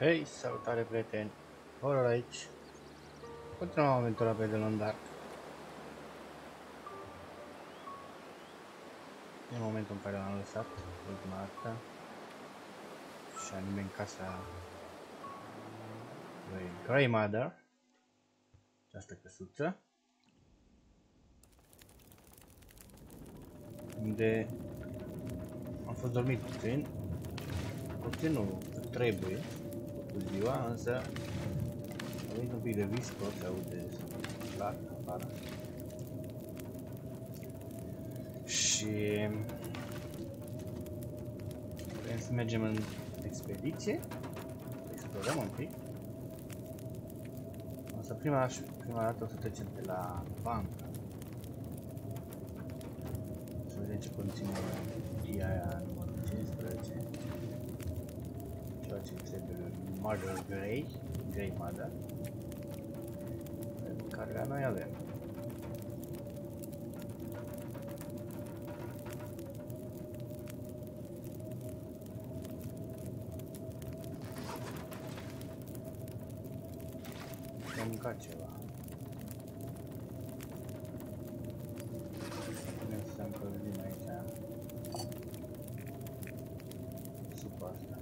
Hei, salutare prieteni! Horror aici. Continuăm aventura pe The Long Dark. E momentul în care l-am lăsat ultima dată. Și anume în casa lui Greymother. Această căsuță. Unde am fost dormit puțin. Puțin nu trebuie. Cu ziua, însă a venit un pic de visco, se aude clar afară. Și vrem să mergem în expediție, să explorăm un pic. Însă prima dată o să trecem pe la bancă. Să vedem ce conține cutia aia numărul 15. Ceea ce trebuie lui Mother Greymother, pe care la noi avem. Am mâncat ceva. Vrem să încălzim aici supa asta.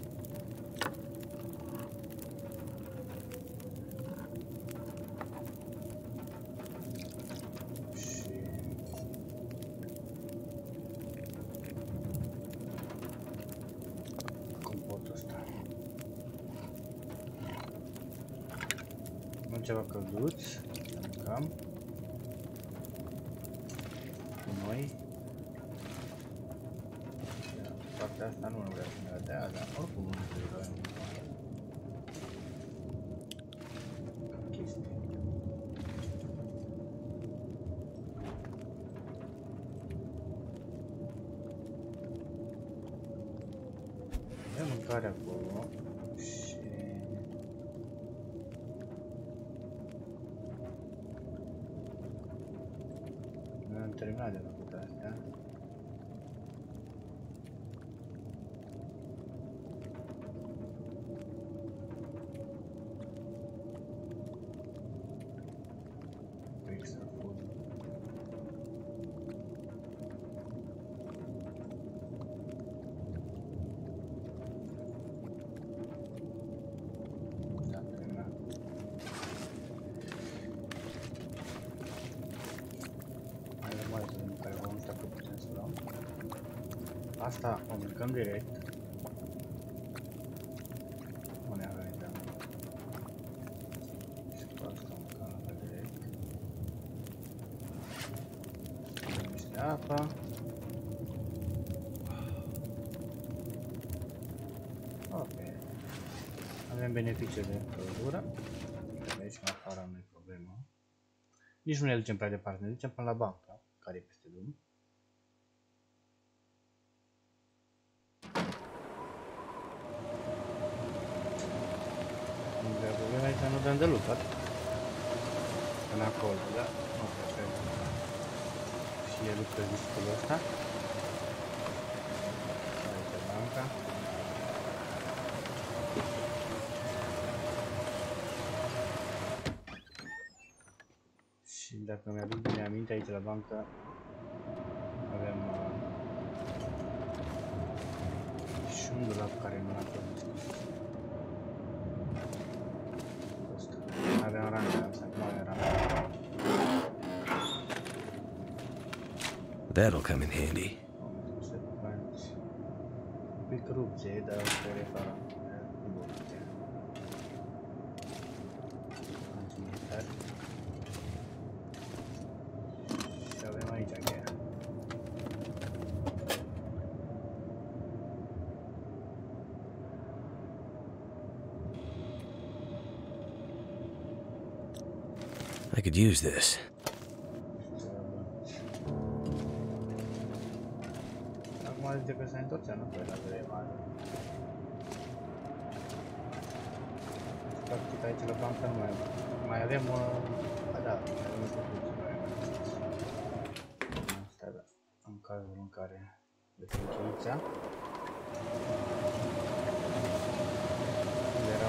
Ceva călduț, să mâncăm cu noi. Partea asta nu vreau să ne dea, dar oricum nu vreau chestii. Avem mâncare acolo. Terminat de făcut astea. Extra food. Da, terminat. Asta o mâncăm direct. Unde avem de și cu asta o mâncăm direct. Avem niște apă. Ok. Avem beneficii de căldură. Aici în afară nu e problemă. Nici nu ne ducem prea departe, ne ducem până la bancă, care e peste drum. Aici nu dăm de luptat până acolo, da? Ok, cred și e luptă discul ăsta. Aici banca. Și dacă mi-aduc bine aminte, aici la bancă avem și un dulap care nu l-am fost deschis. Aveam ranga, însă nu avem ranga. That'll come in handy. Un pic rupție, dar o să reparăm. Și avem aici cheia. I could use this. Acum zice că se întorcea, nu? Pe la Greymother. Practic aici la bancă nu mai avem da, mai avem asta, da. În cazul în care de încheița.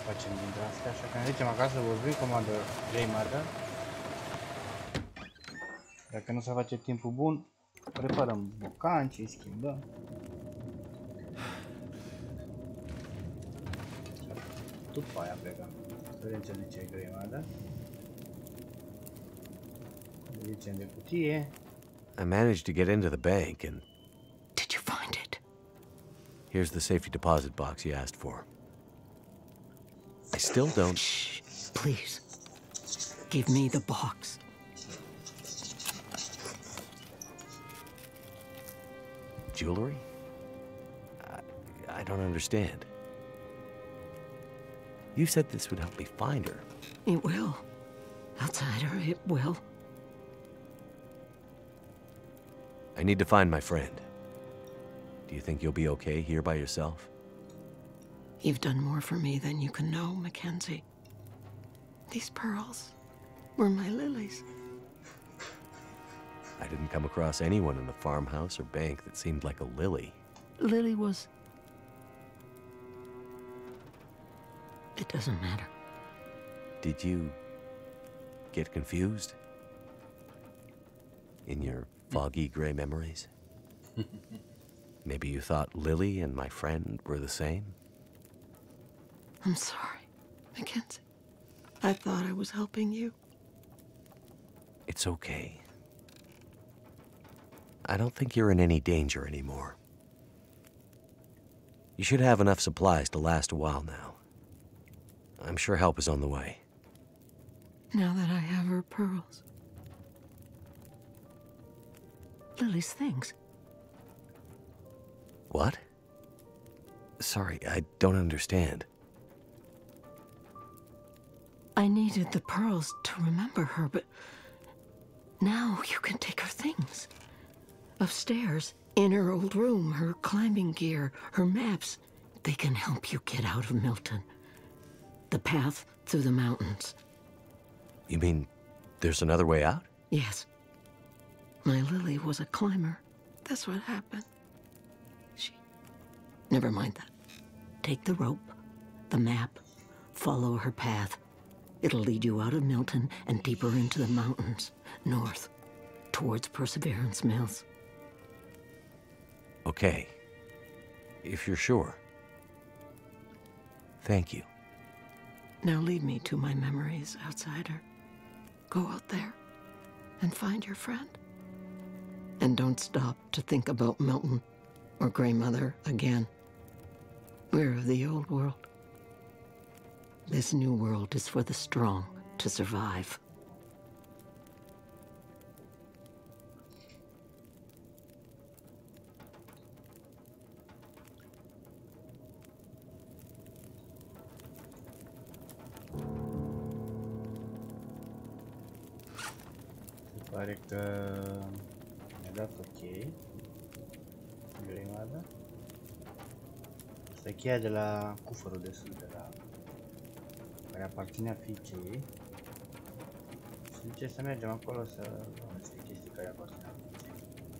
facem dintre astea, așa că ne ducem acasă, vorbim comandă Grey Matter. Dacă nu se face timpul bun, reparăm bocancii, schimbăm. După aia plecăm. Vedem ce zice Grey Matter. Zicem de cutie. I managed to get into the bank and... Did you find it? Here's the safety deposit box you asked for. I still don't... Shh, please. Give me the box. Jewelry? I don't understand. You said this would help me find her. It will. Outsider, it will. I need to find my friend. Do you think you'll be okay here by yourself? You've done more for me than you can know, Mackenzie. These pearls were my lilies. I didn't come across anyone in the farmhouse or bank that seemed like a Lily. Lily was... It doesn't matter. Did you get confused? In your foggy gray memories? Maybe you thought Lily and my friend were the same? I'm sorry, Mackenzie. I thought I was helping you. It's okay. I don't think you're in any danger anymore. You should have enough supplies to last a while now. I'm sure help is on the way. Now that I have her pearls. Lily's things. What? Sorry, I don't understand. I needed the pearls to remember her, but now you can take her things. Upstairs, in her old room, her climbing gear, her maps, they can help you get out of Milton. The path through the mountains. You mean there's another way out? Yes. My Lily was a climber. That's what happened. Never mind that. Take the rope, the map, follow her path. It'll lead you out of Milton and deeper into the mountains, north, towards Perseverance Mills. Okay. If you're sure. Thank you. Now lead me to my memories, outsider. Go out there and find your friend. And don't stop to think about Milton or Grey Mother again. We're of the old world. This new world is for the strong to survive. Se pare că mi-a dat ok. Grey Matter. Asta e cheia de la cufărul de sus, de la care aparținea fiicei ei. Și zice să mergem acolo să găsim chestii care aparținea fiicei.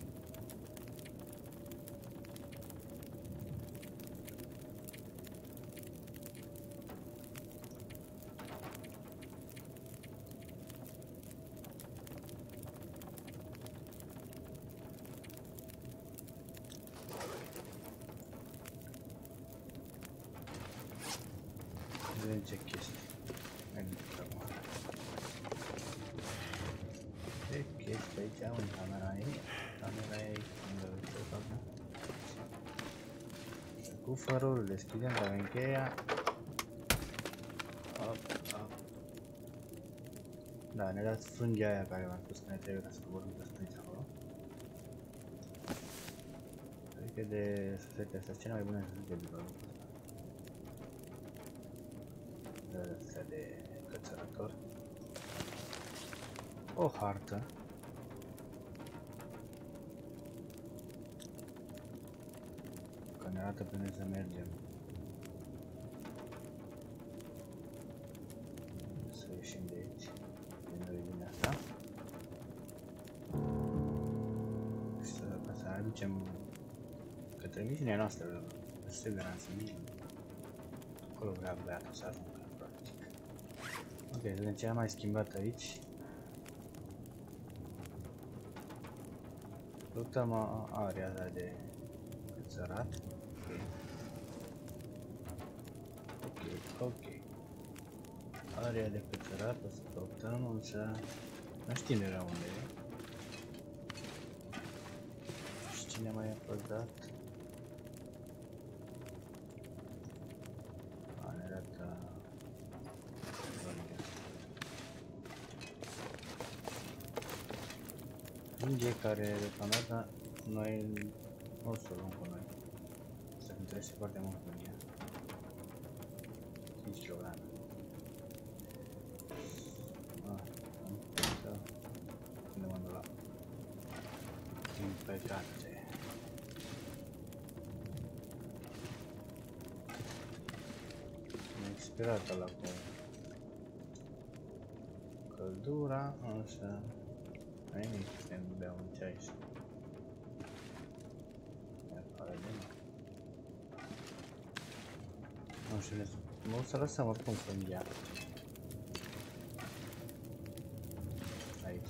Vedem ce chestii. Mergem acum. Ce chestii aici? Unde camera e? Camera e aici. Unde uite toată. Cufărul, deschidem, avem cheia. Da, ne dați frunghia aia care v-am spus că ne trebuie ca să coborâm pe stânci acolo. Cred că de susete astea, cea mai bună susete de lucrul ăsta. Astea de cățărător. O hartă. Că ne arată pe unde să mergem. Să ieșim de aici. Din originea asta. Și să aducem către misiunea noastră. Perseverance Mission. Acolo vrea băiatul să ajungă. Ok, să vedem ce am mai schimbat aici. Luptăm area de cățărat. Ok. Area de cățărat o să căutăm, însă nu știm era unde e. Și cine mai a fost dat? Ne arată Inge care deocamdată noi nu o să o luăm cu noi. Să ne interese foarte mult cu ea. 5 kg. Unde mă duc la impecate. Mi-a expirat ăla cu căldura, însă nu e nimic, putem bea un ceai și mi pare bine. Nu știu, nu o să lăsăm oricum să-mi ia. Aici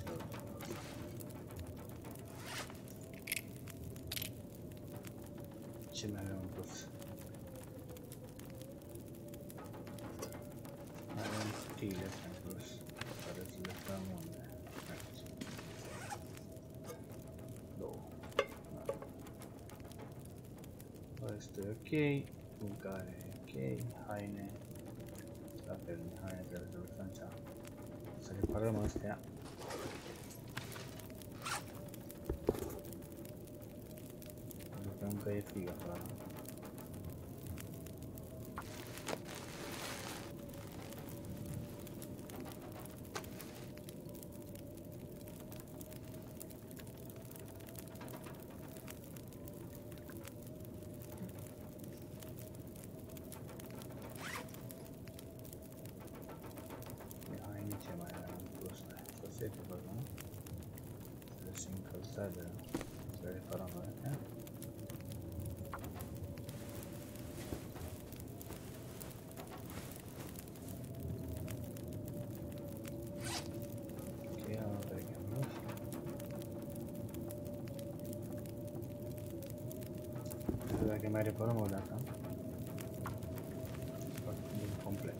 ce mai avem în plus? Mai avem cutiile astea în plus, care să le dăm unde? Aici. Două. Restul e ok, mâncare e ok, haine. La fel, haine trebuie să le facem. Să reparăm astea. Pentru că încă e frig afară. Șosete, văd, nu? Trebuie să încălțat de... să reparăm astea. Ok, am trecem aici. Nu știu dacă mai reparăm o dată. Fac din complet.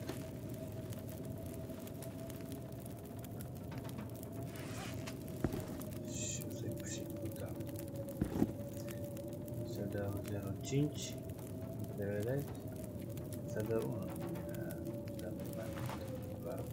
Dă 0,5, de vedeți, să dă 1, dă mai mult, clar.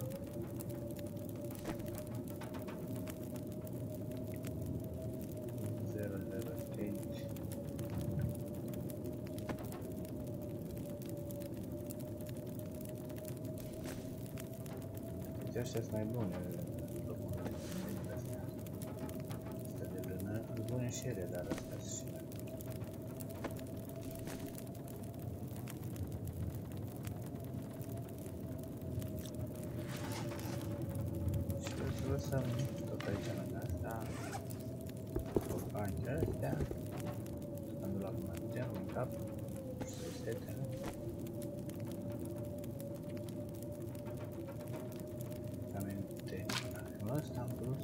Deci ăștia sunt mai bune, locurile astea. Astea de lână, bune și ele, dar astea sunt și mai bune. Lăsăm tot aici lângă asta, borcanele astea, când la mânățel, în cap, șosetele. Amente, avem ăsta în plus.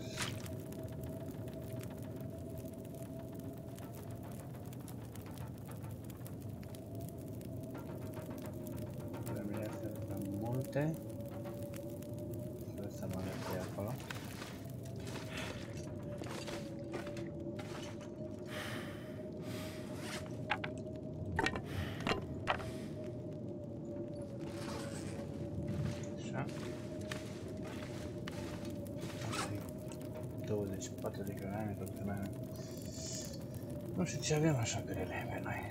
Vremile astea sunt multe. Lăsăm alea acolo. Așa. 24 de kilograme, tot kilograme. Nu știu ce avem așa grele pe noi.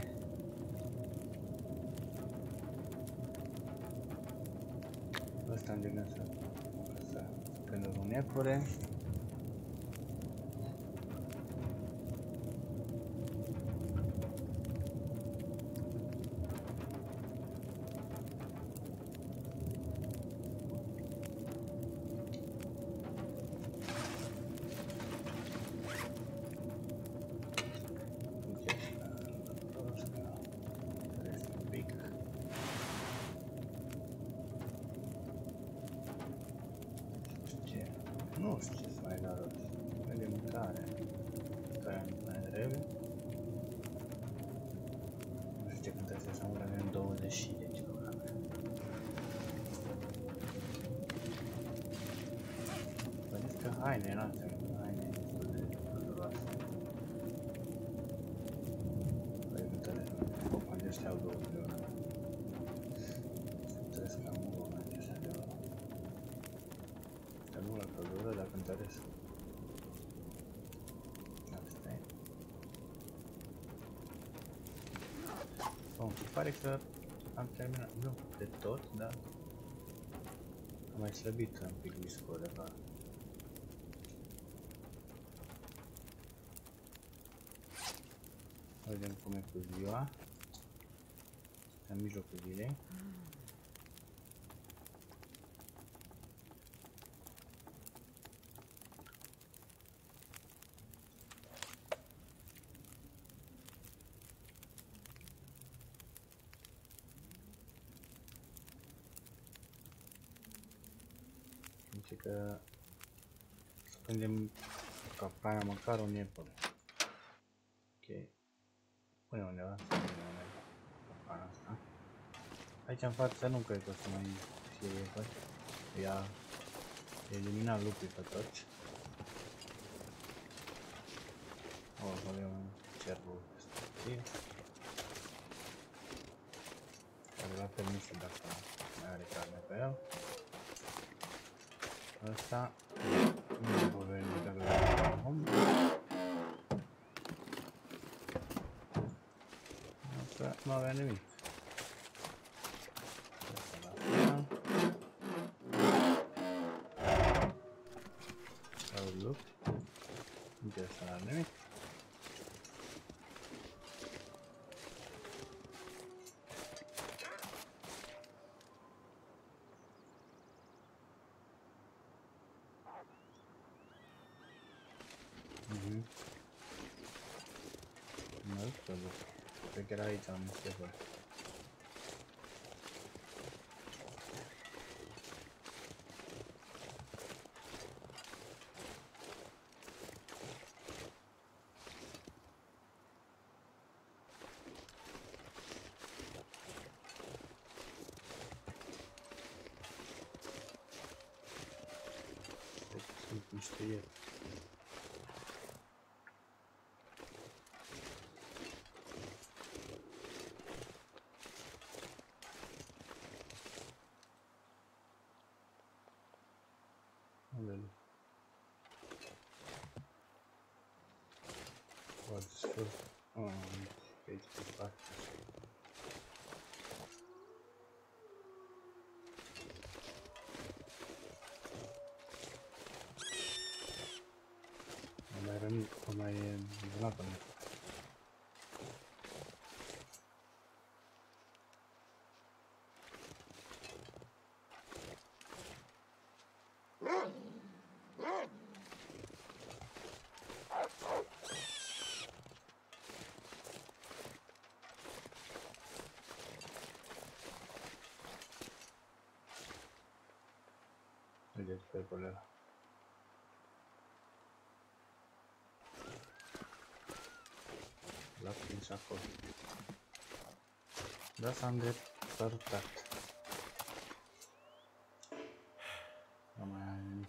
Ăsta am de gând să prindă un iepure. și de ce programe. Vedeți că haine noastre, haine destul de călduroase. Păi nu tare, acum de ăștia au 2 de ora. Trebuie cam mult mai de ăștia de ora. Dar nu la căldură, dacă întăresc. Asta e. Bun, se pare că am terminat, nu de tot, dar am mai slăbit un pic viscul de afară. Vedem cum e cu ziua. În mijlocul zilei. Zice că să prindem capcana măcar un iepure. Ok. Pune undeva să prindem capcana asta. Aici în față nu cred că o să mai fie iepuri. Ia elimina lupii pe toți. O, avem un cervul respectiv. Care l-a permis dacă mai are carne pe el. Asta nu vor veni dacă l-am om. Asta nu avea nimic. Asta la fel. Sau lup. Nici asta n-are nimic. Nu știu, cred că era aici am început. Sunt niște ieri. What's good? Oh, it's back. Mai vânat în vedeți pe colera. L-a prins acolo. Da, s-a îndepărtat. Nu mai are nimic.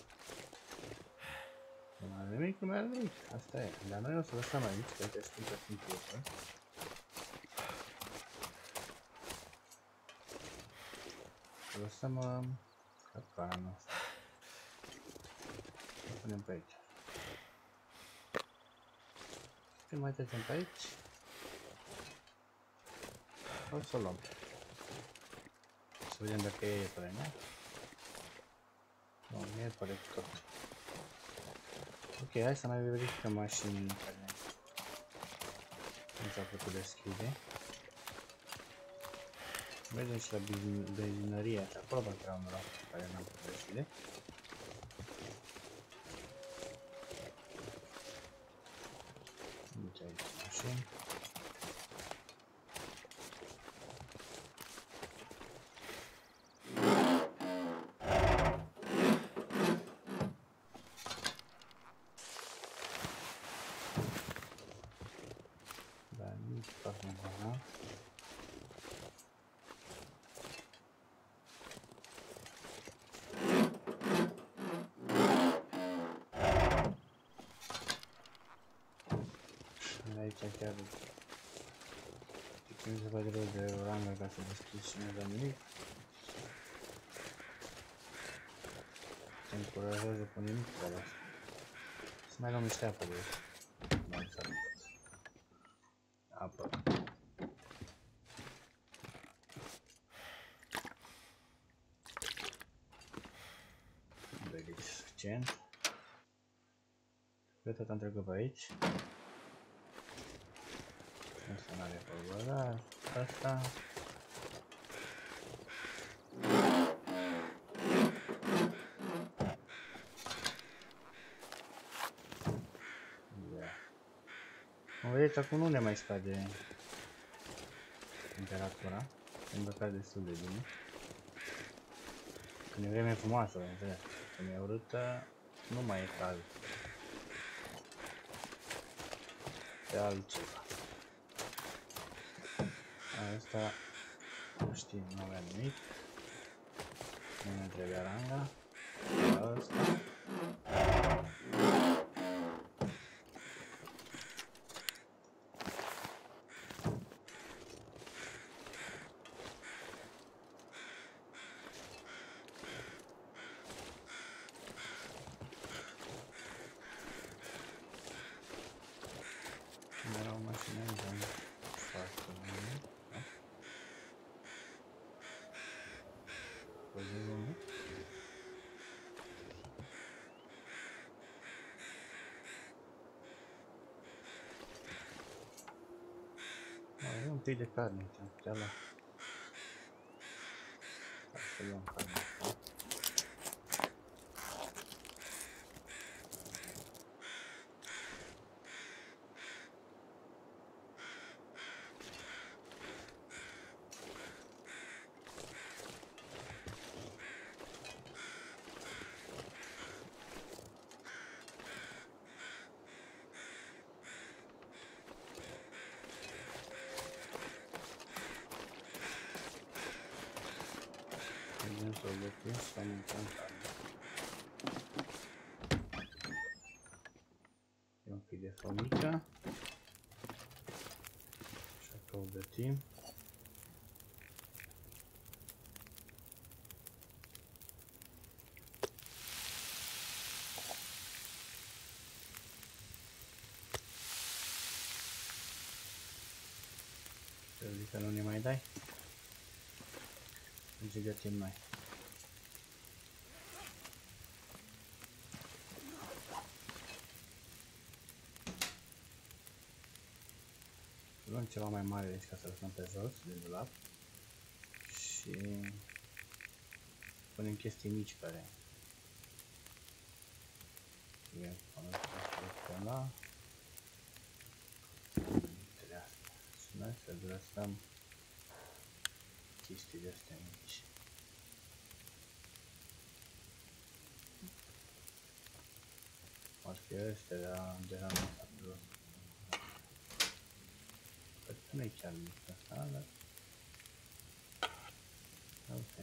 Nu mai are nimic, nu mai are nimic. Asta e. Dar noi o să lăsăm aici, că te schimbă timpul ăsta. Să lăsăm capcana noastră. O punem pe aici. Când mai trecem pe aici, o să o luăm. Să vedem dacă e iepure, nu? Nu, nu e iepure tot. Ok, hai să mai verificăm mașinile care nu s-au putut deschide. Mergem și la benzinărie și acolo va intra un raft care n-am putut deschide. Deci aici mașini. Da, nici fac nevoie. aici chiar mi se face rău de rangă ca să deschizi și nu dă nimic. Te încurajează cu nimic treaba asta. Să mai luăm niște apă de aici. Nu am să apă. Vedeți suficient. Cred că am trecut pe aici. Asta n-are polvăraj. Asta. Cum vedeți, acum nu ne mai scade temperatura. Am îmbrăcat destul de bine. Când e vreme frumoasă, înțeles. Când e urâtă, nu mai e cald. E altceva. Asta, nu știm, nu avea nimic. Nu ne trebuia ranga. Asta. Era o mașină aici, foarte bine. Mai un pic de carne, am putea lua. Hai să luăm carne asta. Vedem să o gătim și să mâncăm carne. E un pic de fomică. Așa că o gătim. Să zic că nu ne mai dai? Deci gătim noi. Luăm ceva mai mare deci ca să lăsăm pe jos de dulap și punem chestii mici care e ăla. Și noi să lăsăm chestii de astea mici. Parcă ăstea de la noi s-a jos. Cred că nu e chiar mic asta, dar... Ok.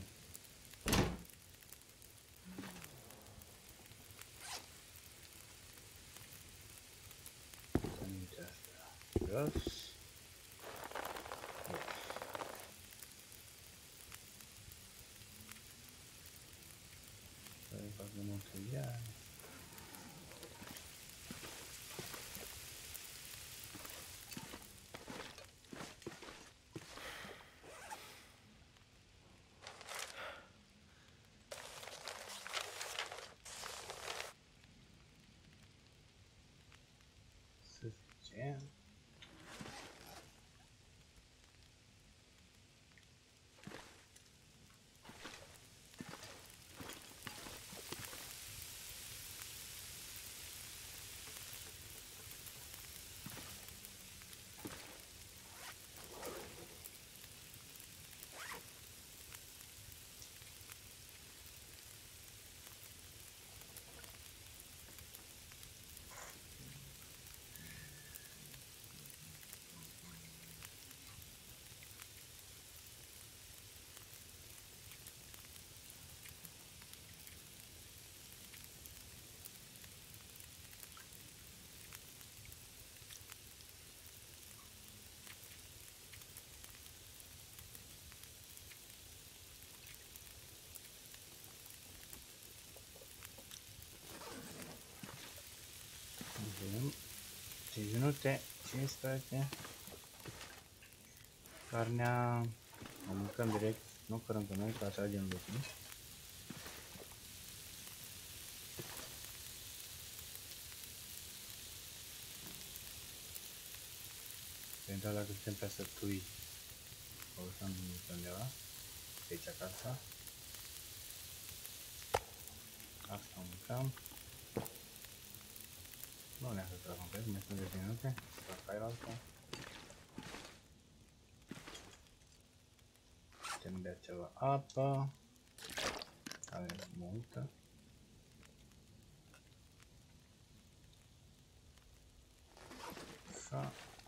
Să mici asta jos. Să fac de multe iar. Suficient. minute, 15. Carnea o mâncăm direct, nu cărăm pe noi, ca așa din lucru. Pentru că suntem pe sătui, o lăsăm undeva, pe aici acasă. Asta mâncăm. Nu ne-a să tragă complet, mai sunt 10 minute, să fac aia altă. Putem bea ceva apă. Avem multă. Așa.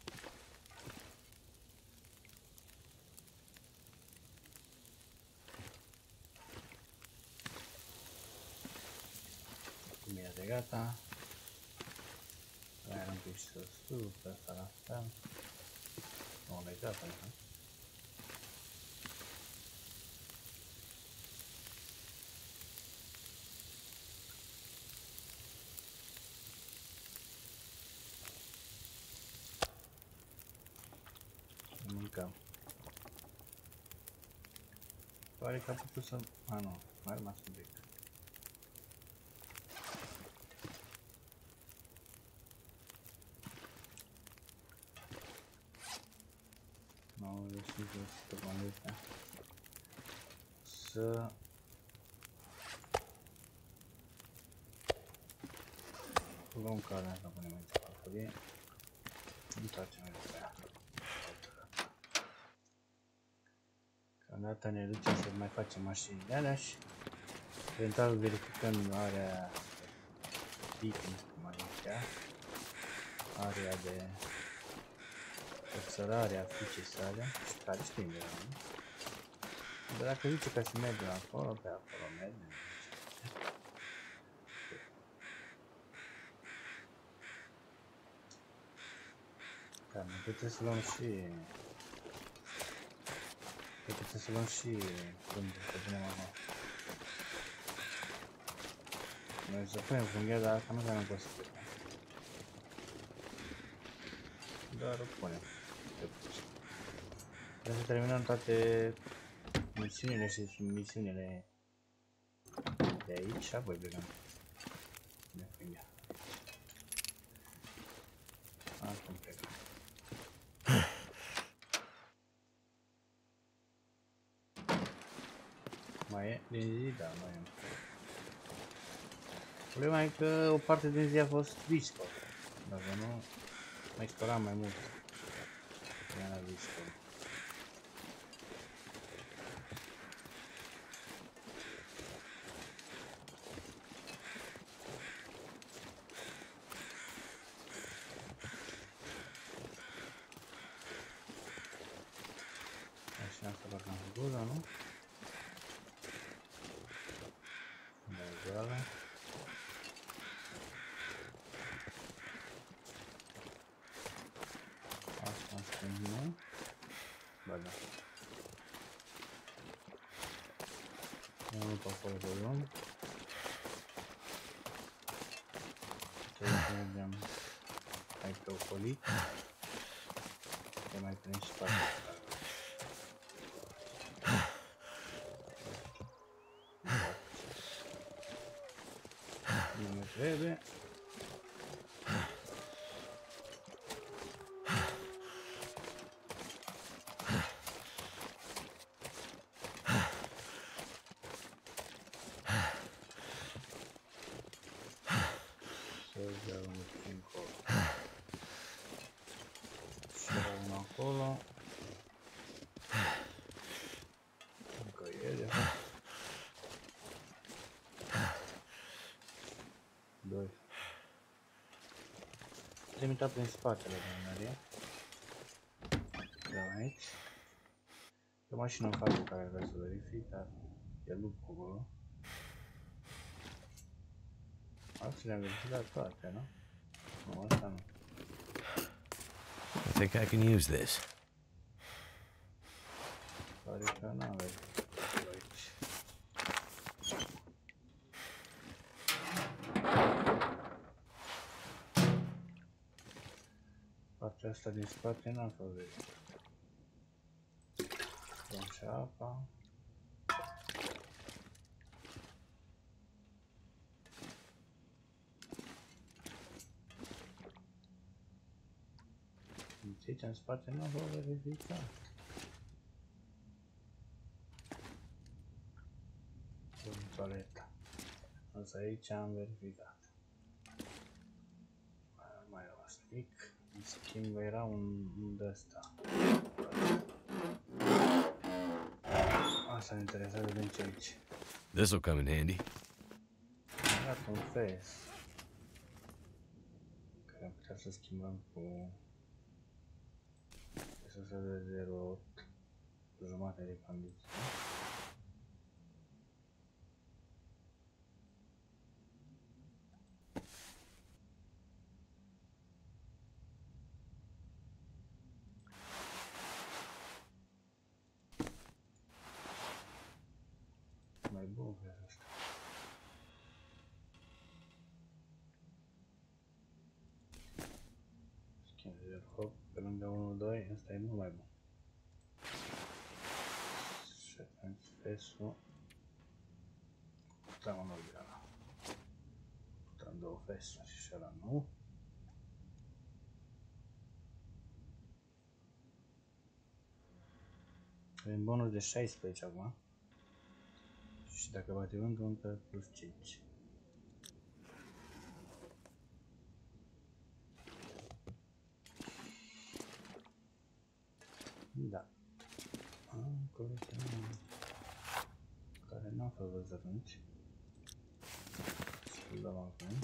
Cum e de gata. Mai am pic și sosul, pe asta la fel. Nu, le gata, nu? Mâncăm. Pare că a putut să... A, nu, mai a rămas un pic. Nu, deci să conduce. Să... luăm carnea asta, punem aici pe farfurie. Întoarcem pe ea. Deocamdată ne ducem să mai facem mașini de alea și eventual verificăm area picnic, cum ar zice, area de observare a fiicei sale, care știm de la noi. Dar dacă zice că să mergem acolo, pe acolo mergem. Da, noi trebuie să luăm și... Trebuie să luăm și frunze, să punem acolo. Noi să punem frunghia, dar asta nu avem posibil. Doar o punem. Trebuie să terminăm toate misiunile și misiunile de aici și apoi plecăm de frunghia. Acum plecăm. Mai e din zi? Da, mai e. Problema e că o parte din zi a fost visco. Dacă nu, mai speram mai mult. Ia la visco. Așa să băgăm gura, nu? Goală. Asta stâng, nu? Ba da. Nu pe acolo de luăm. Trebuie să mergem aici pe ocolit. Să mai punem și partea asta. Nu trebuie. Să dea un puțin acolo. Și unul acolo. Încă ele. 2. Trimita prin spatele de Maria. De aici. E o mașină în față care vrea să verific, dar e lup acolo. Asta le-am verificat toate, nu? Nu, asta nu. I think I can use this. Pare că n-avem aici. Partea asta din spate n-am fost verificat. Luăm și apa. Aici în spate n-am fost verificat. Luăm toaleta. Însă aici am verificat. Mai rămas mic. În schimb era un de-ăsta. Asta ne interesează din ce aici. This'll come in handy. Am dat un face. Care am putea să schimbăm cu... Să se de 0,8. Jumate de condiții. Mai bun pe asta. Schimb 0,8 pe lângă 1,2, ăsta e mult mai bun. Și atunci face-ul putem unul de ăla. Putem două face-uri și ăla nu. Avem bonus de 16 acum. Și dacă bate vântul încă plus 5. Da. Acolo care n-am fost văzut atunci. Să-l dăm acum.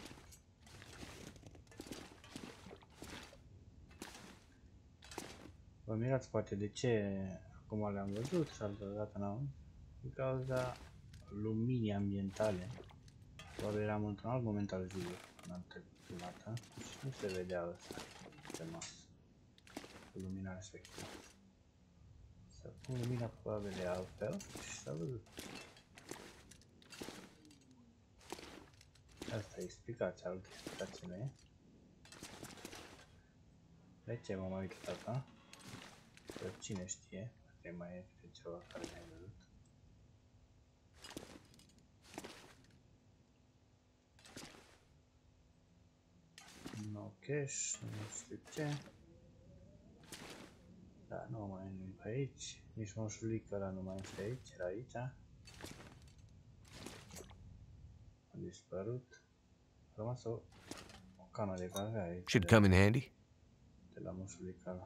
Vă mirați poate de ce acum le-am văzut și altă dată n-am. Din cauza luminii ambientale. Probabil eram într-un alt moment al zilei când am trecut prima dată și nu se vedea ăsta pe masă. Cu lumina respectivă. Să pun lumina probabil de altfel și s-a văzut. Asta e explicația, altă explicație nu e. De ce m-am mai uitat asta? Că cine știe, poate mai e câte ceva care n-ai văzut. No cash, nu știu ce. Da, nu mai e nimic pe aici. Nici moșulică ăla nu mai este aici, era aici. A dispărut. A rămas o cană de cafea aici. Should come in handy. De la moșulică ăla.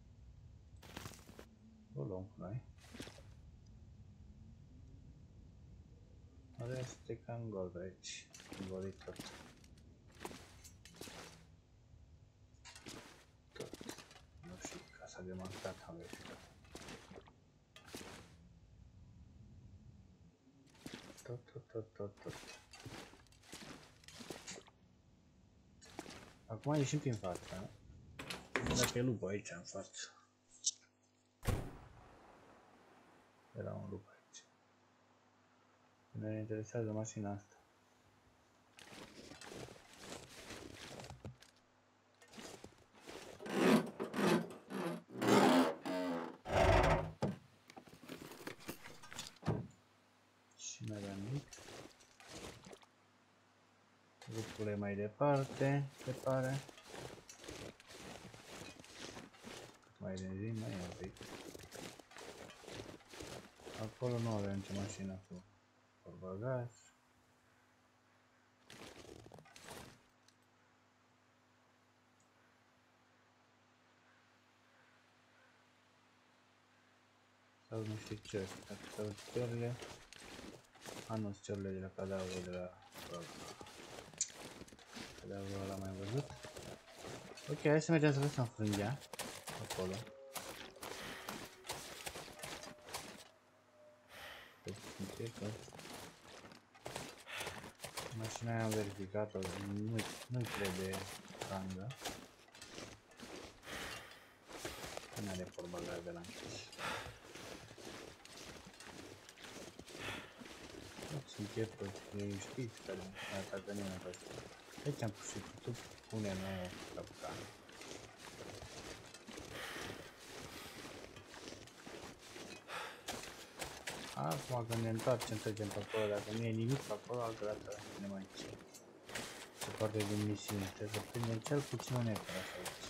O luăm cu noi. Are este cam gol de aici. Golit tot. Nu știu, casa de marcat am verificat. Tot. Acum ieșim prin față. Dacă e lupul aici în față. Era un lup aici. Ne interesează mașina asta. Și mai avem nimic. Lupul e mai departe, se pare. Cât mai de zi, mai e un pic. Acolo nu avem nicio mașină cu portbagaj. Sau nu știu ce, sau ciorile. A, nu, ciorile de la cadavrul de la... Cadavrul ăla mai văzut. Ok, hai să mergem să lăsăm frânghia. Acolo. Mașina aia am verificat-o, nu-i trebuie frangă. Nu are portbagaj de la închis. Sunt chefuri, știți care ne atacă nimeni pe asta. Aici am pus și tu pune nouă capcană. Acum când ne întoarcem, trecem pe acolo, dacă nu e nimic pe acolo, altă dată ne mai țin. Se poate din misiune, trebuie să prindem cel puțin un ecran aici.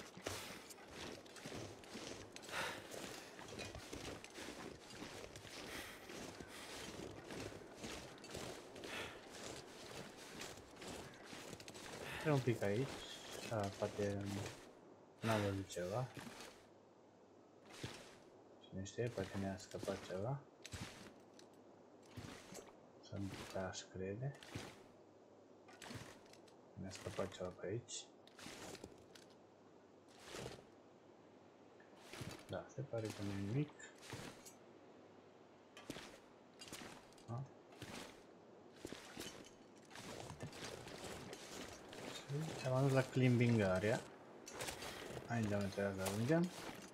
Un pic aici, poate n-am văzut ceva. Cine știe, poate ne-a scăpat ceva. Aș crede. Ne-a scăpat ceva pe aici. Da, se pare că nu e nimic. Am ajuns la climbing area. Aici am trebuit să ajungem.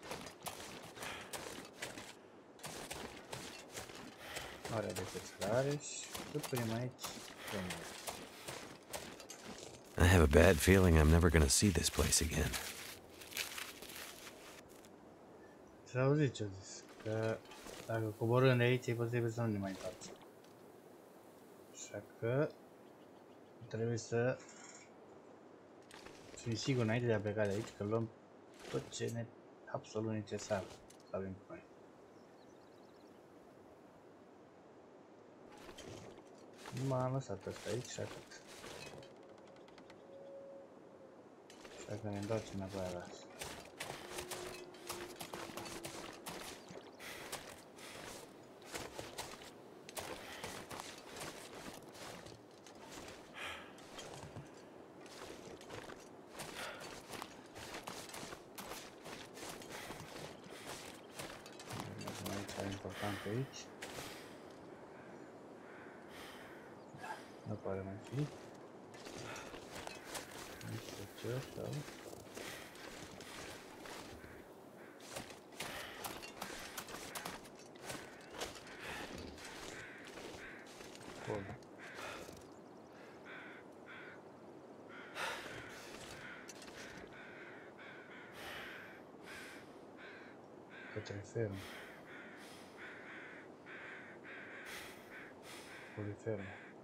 Area de pescare și punem aici. I have a bad feeling I'm never gonna see this place again. Să auziți ce zis, că dacă coborâm de aici e posibil să nu ne mai întoarcem. Așa că trebuie să fim siguri înainte de a pleca de aici că luăm tot ce ne absolut necesar să avem cu noi. M-am lăsat asta aici și atât. Așa că ne întoarcem înapoi acasă. Important aici. Nu pare mai fi. Nu știu ce sau. Acolo. Către fermă. Polifermă.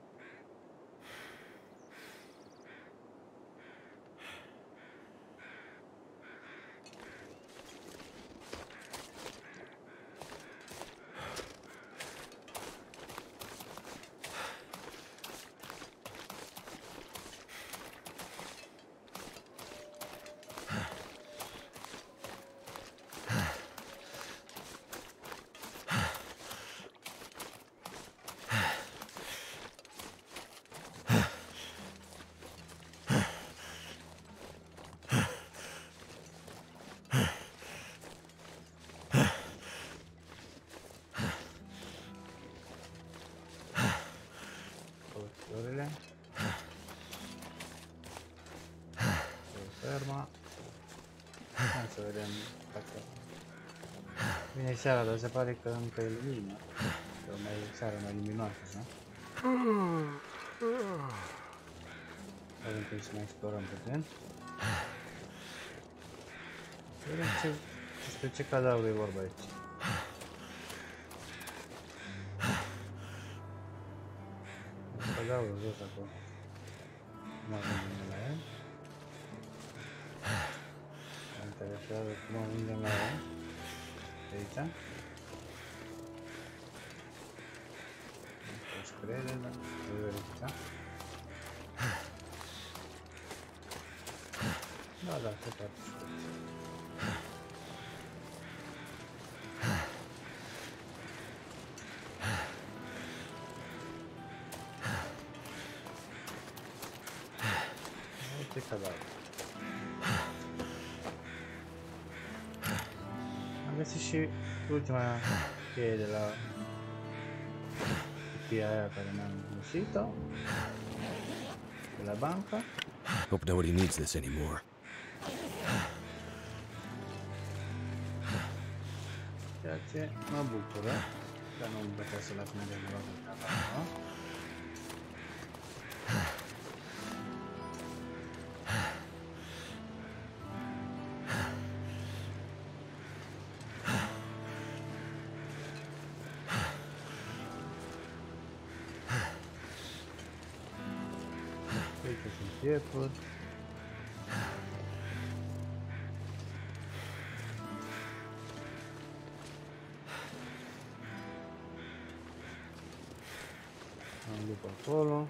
Ferma. Hai să vedem dacă vine seara, dar se pare că încă e lumină. Că mai e seara mai luminoasă, nu? Avem cum să mai explorăm puțin. Vedem despre ce cadavru e vorba aici. Cadavru jos acolo. Nu avem nimeni la el. Mă interesează cum ajungem la el. De aici. Nu-și crede, dar voi verifica. Da, da, se poate. Uite cadavru. Am găsit și ultima cheie de la cutia aia care ne-am găsit-o. De la bancă. Hope nobody needs this anymore. Ceea ce mă bucură, că nu-mi putea să las mereu de la cadavru. Astea sunt piepuri. Am lup acolo.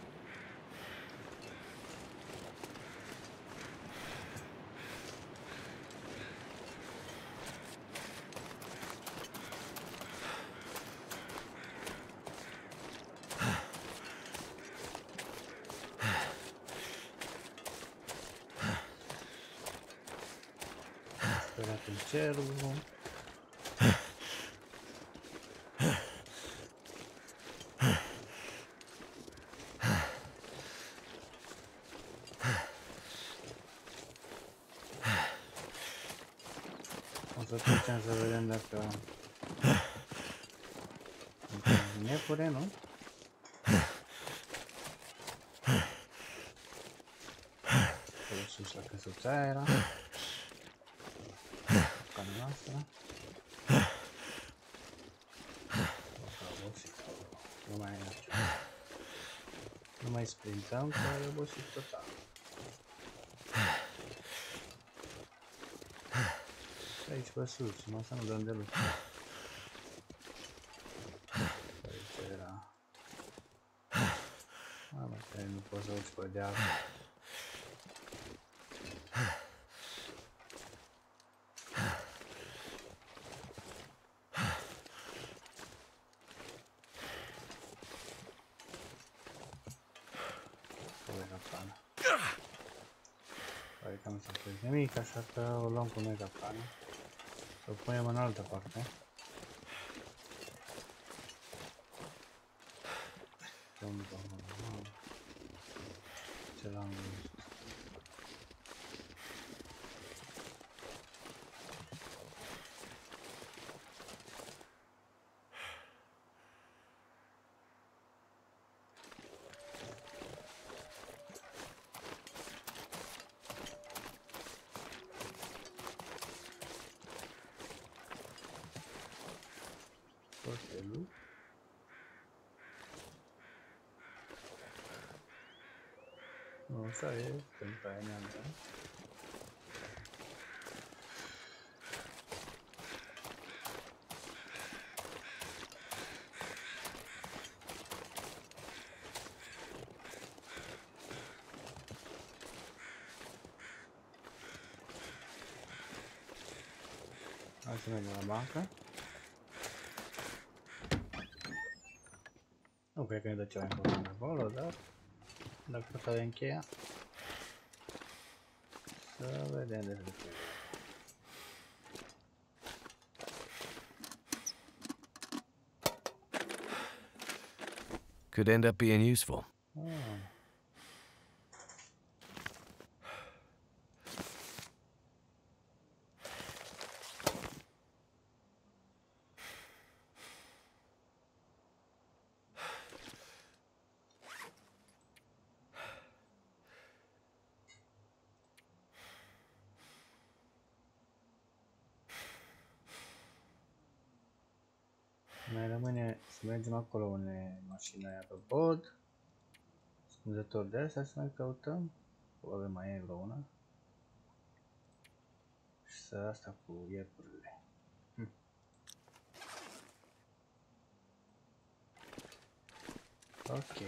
Speriat în cerul. O să trecem să vedem dacă nepure, nu? Acolo sus la căsuța aia era. Cana noastră. Nu mai e așa. Nu mai sprintăm, că e obosit total. Și aici pe sus, numai să nu dăm de lucru. Aici era... Că nu poți să uiți pe deal. Pare că nu s-a prins nimic, așa că o luăm cu noi capcană. Să o punem în altă parte. Ce l-am văzut? Hotelul. Nu, așa e, pentru aia ne-am dat. Hai să mergem la bancă. Nu cred că ne dă ceva important acolo, dar dacă tot avem cheia, să vedem despre ce. Could end up being useful. Mai rămâne să mergem acolo unde e mașina aia pe pod. Ascunzător de astea să mai căutăm. Avem mai e vreo una. Și să asta cu iepurile. Ok.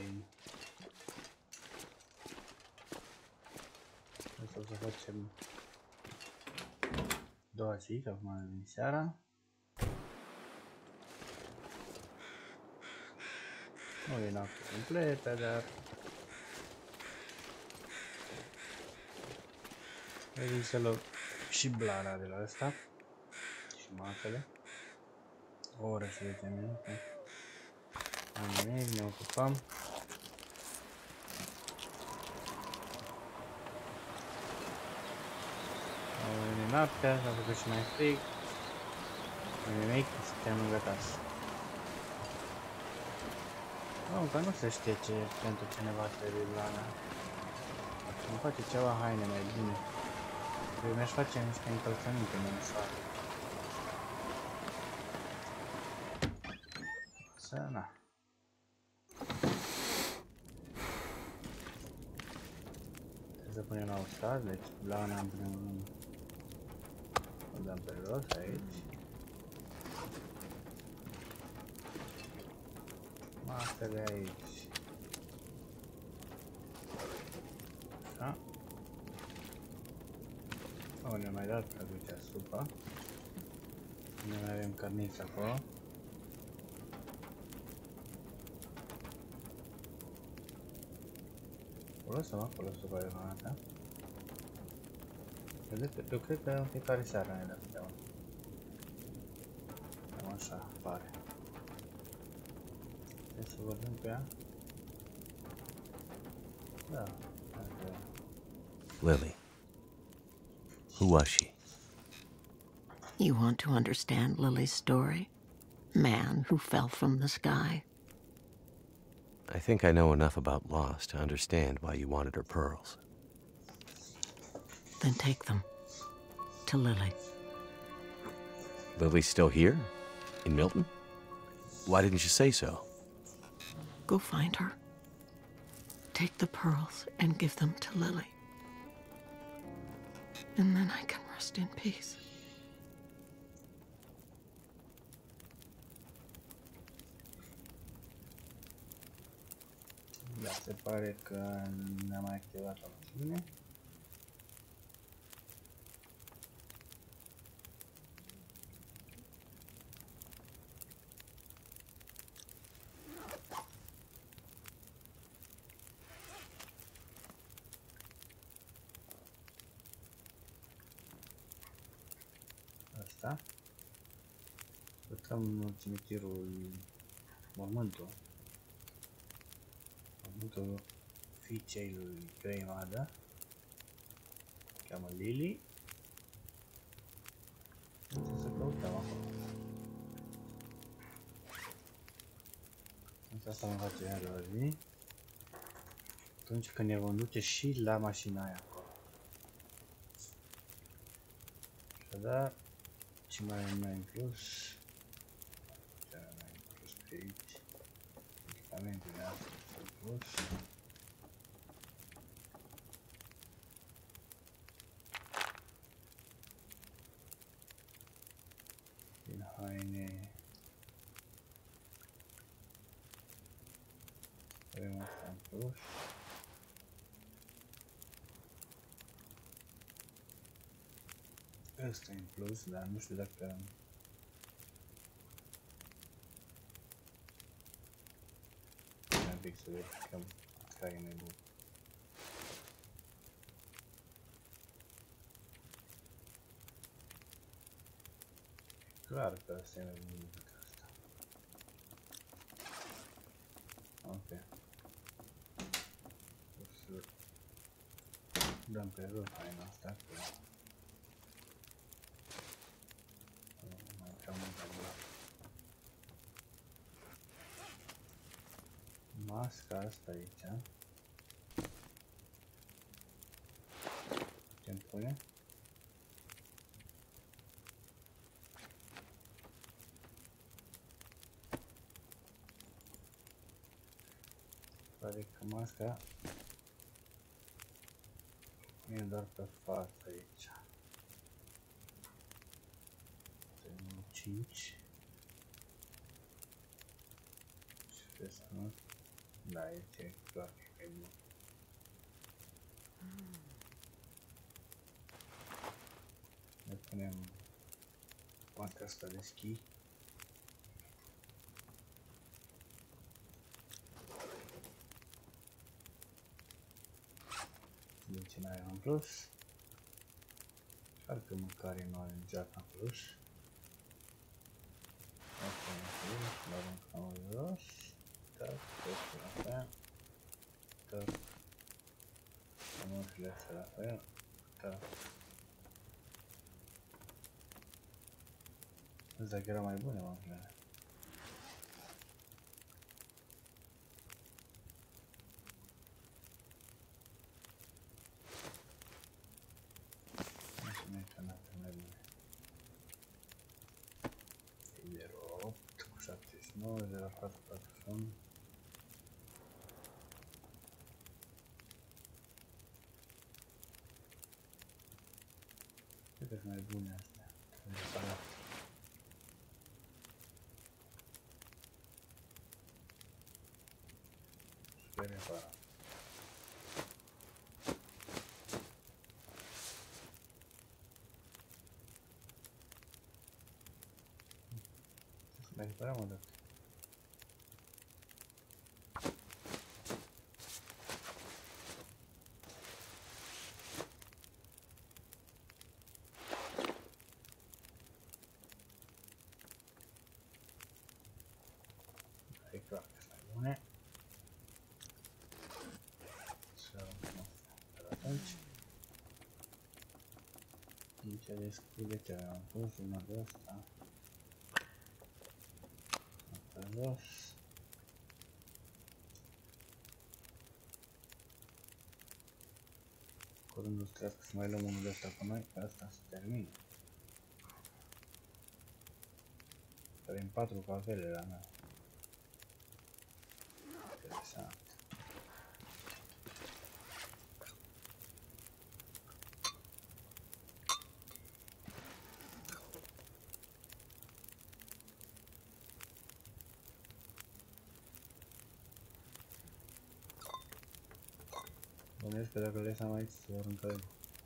Asta o să facem doua zi, că acum din seara. Nu e noapte completă, dar trebuie să luăm și blara de la asta și matele. O oră și 10 minute. Nu nimic, ne ocupăm. Au venit noaptea, s-a făcut și mai frig. Nu nimic, suntem lângă casă. Încă nu se știe ce pentru ce ne va trebui blana. Îmi face ceva haine mai bine. Eu mi-aș face niște încălțăminte mai ușoare. Să na. să punem la uscat, deci blana o dăm pe jos aici. Masele aici. Așa. O, ne-am mai dat pe aici supa. Ne mai avem carniță acolo. Folosăm acolo supa de mâna ta. Eu cred că în fiecare seară ne dăm seama. Cam așa pare. Trebuie să vorbim pe ea. Da. Lily. Who was she? You want to understand Lily's story? Man who fell from the sky. I think I know enough about Lost to understand why you wanted her pearls. Then take them to Lily. Lily's still here? In Milton? Why didn't you say so? Go find her. Take the pearls and give them to Lily. And then I can rest in peace. Da, se pare că ne-a mai activat o mașină. Asta. Căutăm cimitirul, mormântul fiicei lui Grey Mother. Cheamă Lily. Trebuie să căutăm acolo. Asta mă face ea de la zi. Atunci când ne vom duce și la mașina aia acolo. Așadar, ce mai avem noi în plus? Ce avem mai în plus pe aici? Echipamentele astea în plus. Din haine avem asta în plus. Asta e în plus, dar nu știu dacă mai pic să verificăm care e mai bun. Clar că asta e mai bun decât asta. Ok. O să dăm pe jos haina asta, că mai cam mult. Masca asta aici. Ce-mi pune? Pare că masca e doar pe față aici. 5 și vezi, nu? Da, e clar că e bun. Ne punem partea asta de schi. Deci n-ai în plus. Carcă mâncare nouă în geaca în plus. Asta e în plus, l-am cam jos. Tac, tot la fel. Tac. Mâncile astea la fel. Tac. Astea că erau mai bune mâncile. Nu, de la 441. bune astea. Trebuie reparat. Trebuie reparat. Mai reparăm o dată. Ecco, bune. Să atunci. Aici deschide ce am pus una de asta. Asta jos. Curând o să trească să mai luăm unul de ăsta cu noi, că asta se termină. Avem 4 cafele la noi. Interesant. Bănuiesc că dacă le lăsăm aici se vor încălzi.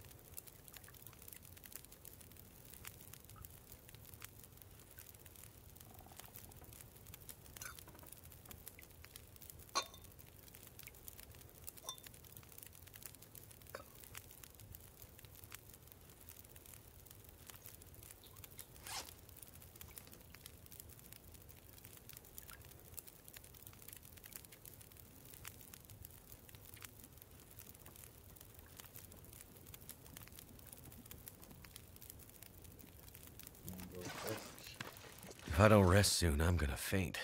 If I don't rest soon, I'm gonna faint.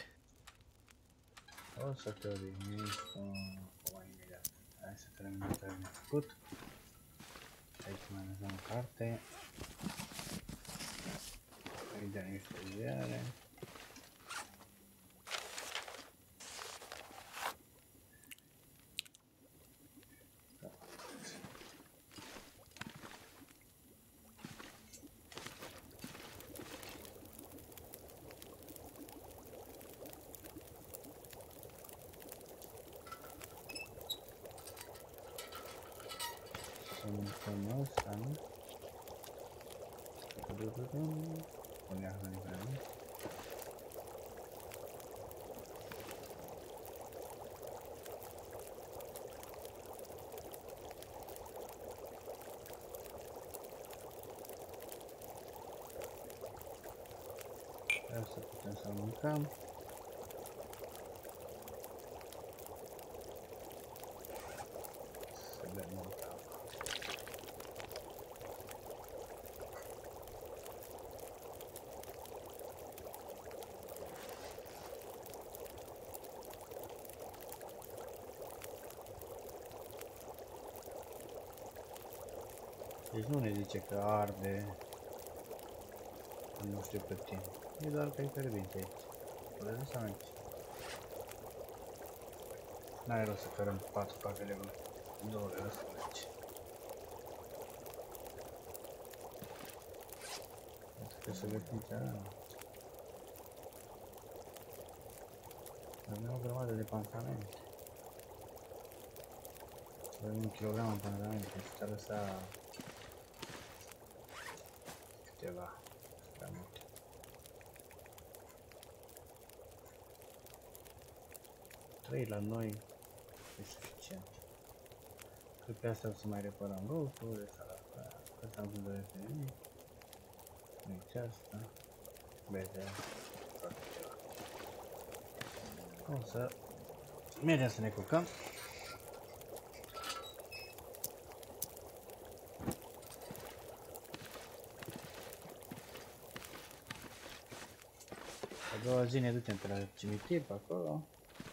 O să te odihnești mai imediat. Hai să terminăm ce am făcut. Aici mai lăsăm carte. Aici dăm niște ziare. Mâncăm ăsta, nu? Pune hrăni pe noi. Vreau să putem să mâncăm. Să bem mâncăm. Deci nu ne zice că arde nu știu cât timp. E doar că e fierbinte aici. Le lăsăm aici. N-ai rost să cărăm 4 pacele, bă. 2 le lăsăm aici. Trebuie să gătim ceva. Avem o grămadă de pansamente. Avem 1 kilogram de pansamente și te-a lăsat ceva. Prea multe. Trei la noi e suficient. Cred că asta o să mai reparăm rufurile, salata, asta am vândut de nimic. Nici asta. Beze, toate ceva. O să mergem să ne culcăm. A doua zi ne ducem pe la cimitir, pe acolo.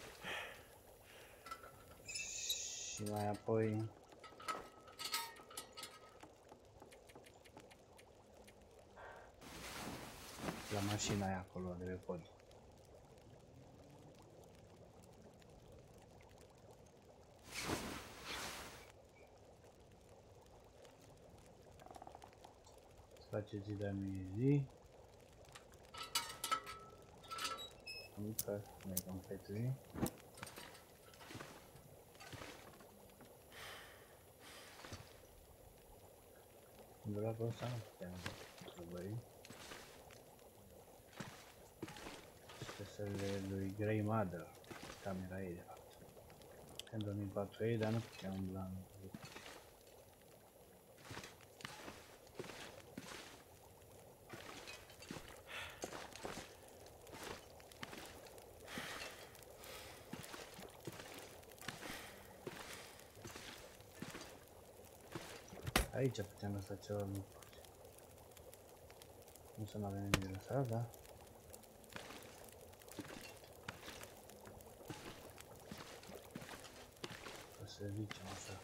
Și mai apoi la mașina aia acolo de pe pod. Să face zi de zi. Încă mai completui. Vreau să nu putem întrebări. Sesele lui Grey Mother, camera ei de fapt. Când dormim în patul ei, dar nu putem umbla în lucruri. Aici putem lăsa ceva lucruri. Nu să nu avem nimic de lăsat, da? Să zicem așa.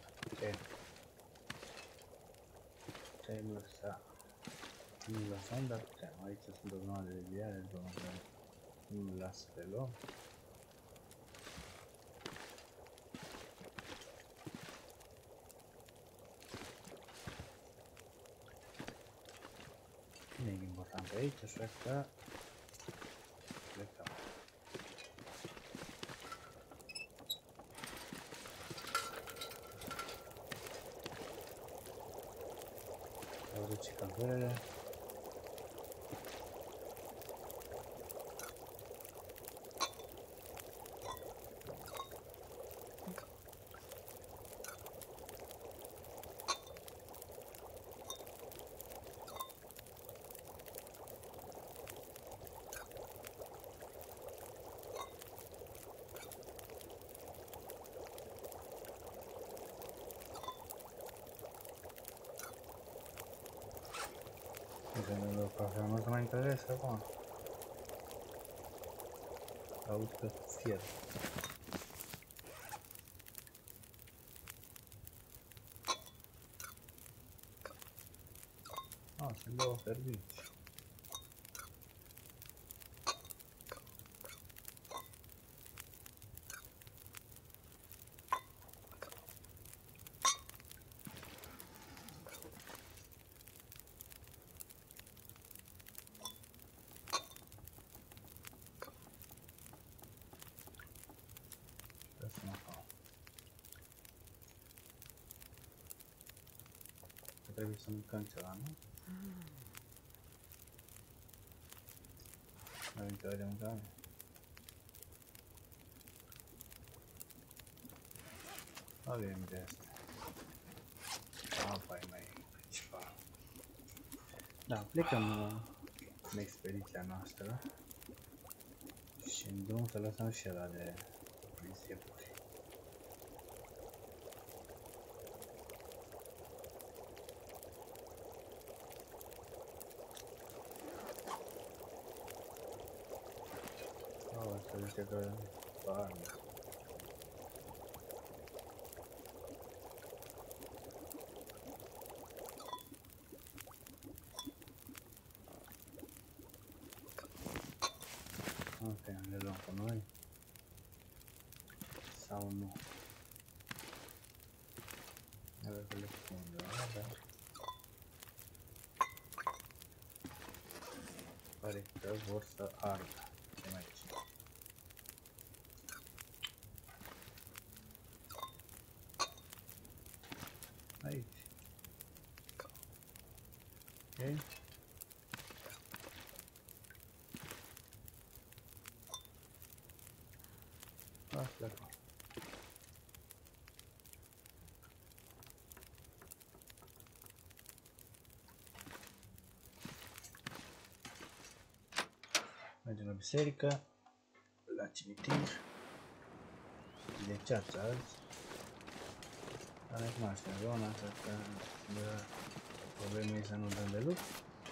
Putem lăsa. Nu lăsăm, dar putem. Aici sunt o grămadă de viare, nu las pe loc. Nu e important aici, așa că plecăm. Au duce cafelele. Nu se mai interesa acum. Aud că fier. Sunt două servici. Trebuie să mâncăm ceva, nu? Avem ceva de mâncare? Avem de asta. Apa e mai principal. Da, plecăm în expediția noastră și în drum să lăsăm și ăla de prinsepuri. Să zice că bani. Ok, le luăm cu noi sau nu? Avem că le pun undeva, dar pare că vor să ardă. Aici. Ok. Asta acolo. Mergem la biserică, la cimitir, de ceață azi. Dar ne cunoaștem zona, așa că problema e să nu dăm de lucru.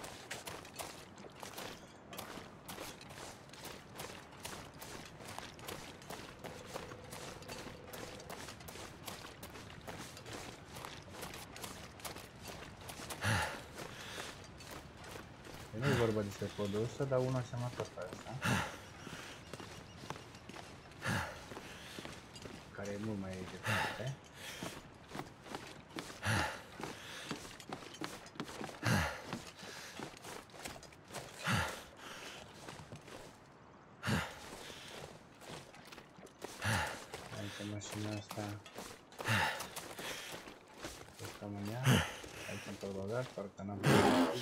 Nu e vorba despre podul ăsta, dar unul asemănător pe ăsta, care e mult mai departe. mașina asta. Asta mă ia. Aici am tot băgat, parcă n-am băgat.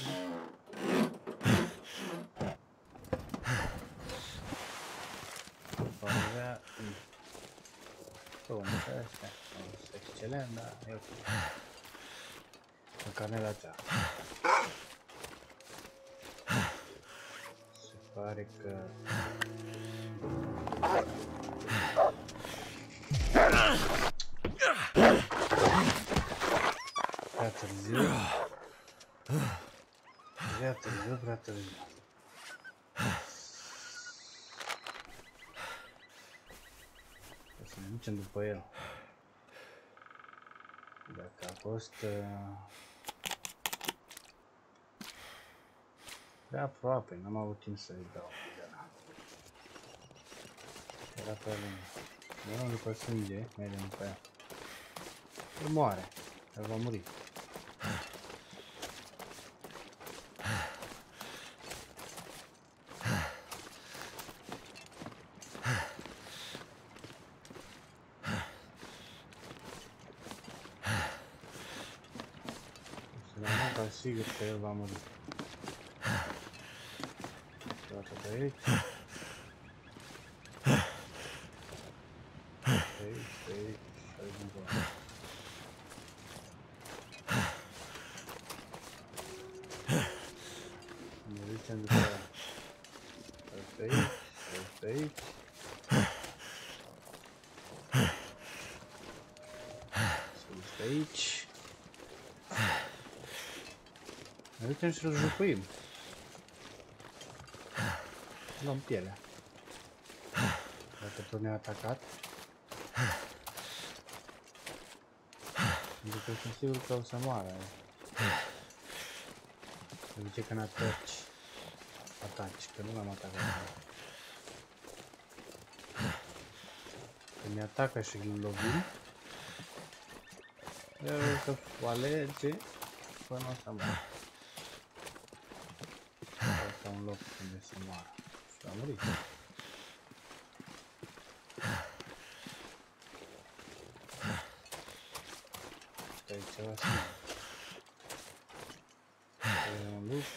Avea... Toate astea. Sunt excelent, dar e ok. Măcar ne dați asta. Se pare că... Prea târziu. Prea târziu. Să ne ducem după el. Dacă a fost... prea aproape, n-am avut timp să-i dau. Era prea lung. Mergem după sânge, mergem după ea. El moare, el va muri. Sigur că el va muri. Toată de aici. De aici și aici încolo. Ne ducem după aia. De aici, de aici. Sus de aici. Ne ducem și îl jucuim. Luăm pielea. Dacă tot ne-a atacat. Pentru că sunt sigur că o să moară. Se zice că ataci, că nu l-am atacat. Când ne atacă și îl lovim, el o să alerge până o să moară. Asta un loc unde să moară. Și a murit. Asta e ceva simplu. E un lup.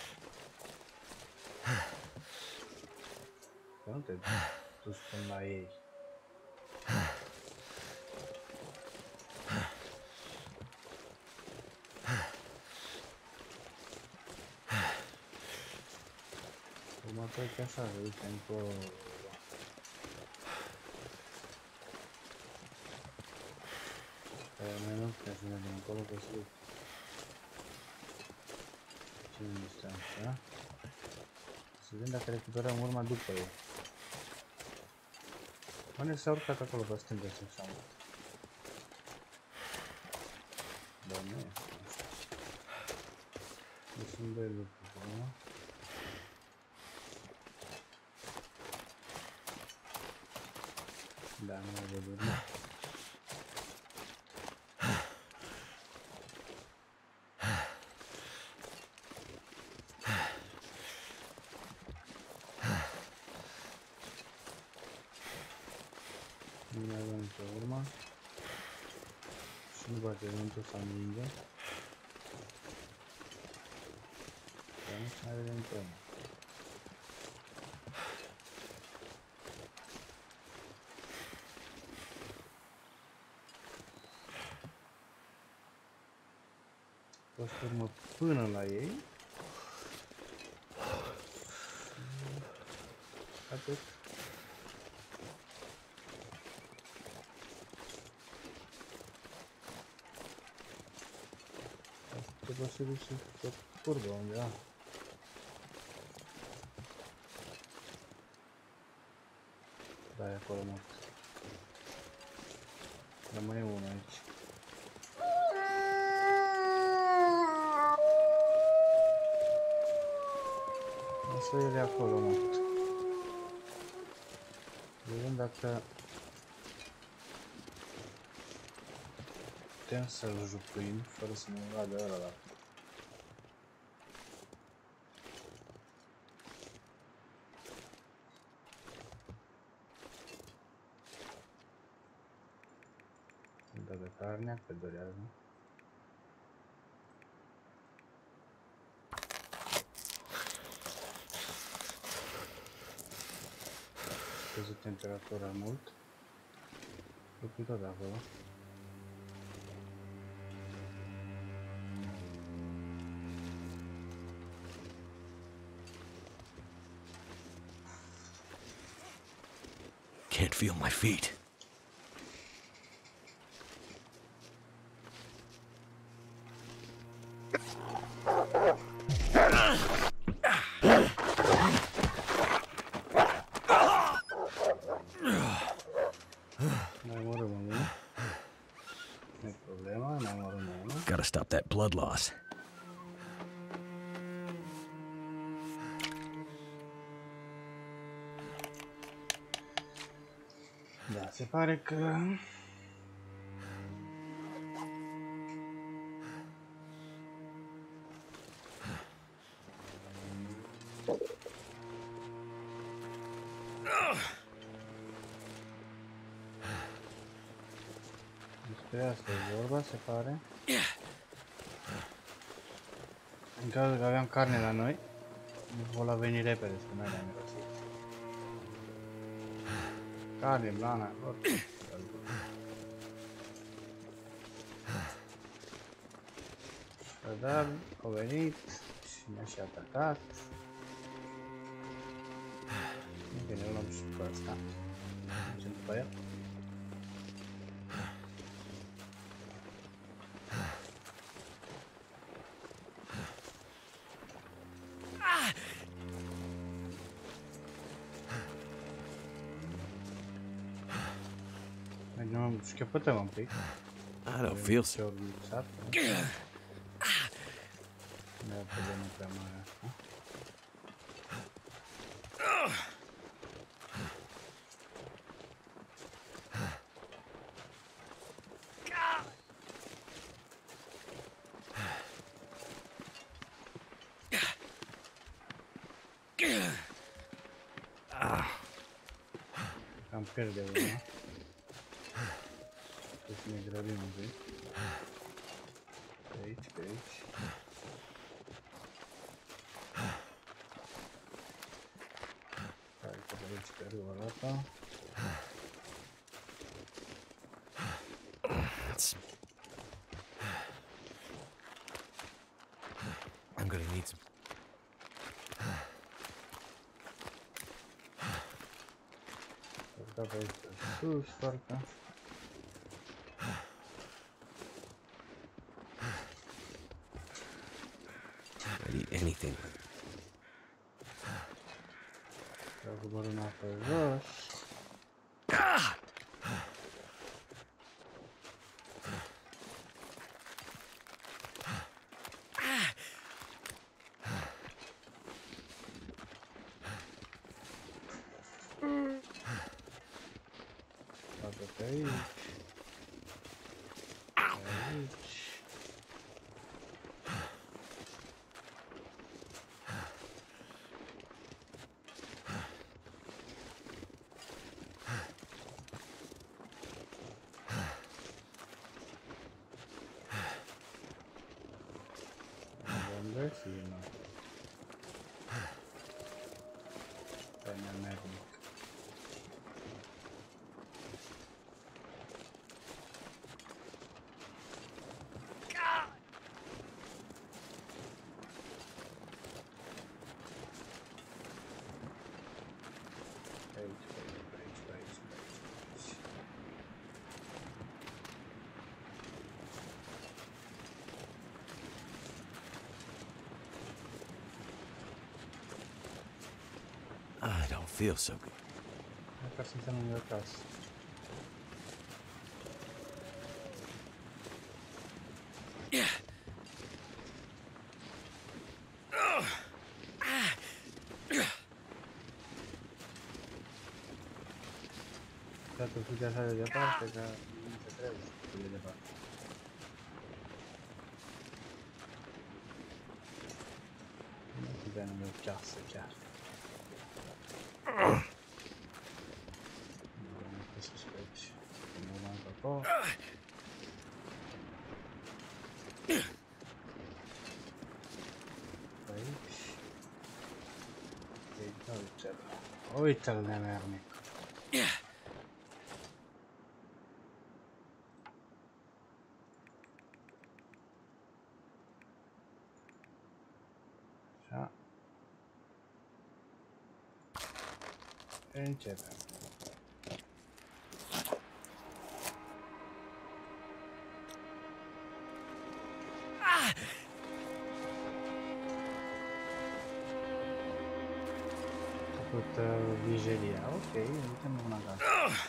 Că nu te duci până la ei. Mă trec așa, uite, încolo. Mai nu putem să mergem încolo, că sunt. Ce este asta? Să vedem dacă recuperăm urma după ei. Unde s-a urcat acolo pe stânga să așa mult? Dar nu este asta. Deci sunt doi lucruri acolo. Da, nu o văd urmă. Nu mai avem nicio urmă. Și nu bate vântul sau ninge. Dar nu mai avem nicio urmă. O să urmă până la ei. Atât. Trebuie să duci pe curbă undeva. Da, e acolo mult. Rămâne unul aici. Asta e de acolo mult. Vedem dacă putem să-l jucuim fără să ne vadă ăla. de carne, che dorează. Scăzut temperatura mult. E tot acolo. Can't feel my feet. Gotta stop that blood loss. Da, se pare că... Despre asta e vorba, se pare. În cazul că aveam carne la noi, o la veni repede să mai le-am mirosit. Carne, blana, orice. Dar au venit și ne-a și atacat. Bine, îl luăm și pe ăsta. Mergem după el. Mergem, șchiopătăm un pic. I don't feel so. Ne problemă prea mare asta. Cam pierde una. Trebuie să ne grăbim un pic. Pe aici, pe aici. Hai să vedem pe râul ăsta. I'm gonna need some. Da, pe aici, pe sus, parcă. I'd eat anything. Vreau să băr una pe jos. Bată pe aici. Pe aici. Unde fi, mă? Pe nemernic. Aici, pe aici. I don't feel so good. Ca să înseamnă de acasă. Dacă fii așa de departe, că nu se trebuie să fii de departe. Nu puteam de o casă chiar. Nu sus pe aici. Nu l-am pe acolo. Uite-l nemernic. Așa. Începem. Vijeria, ok, uităm una gata.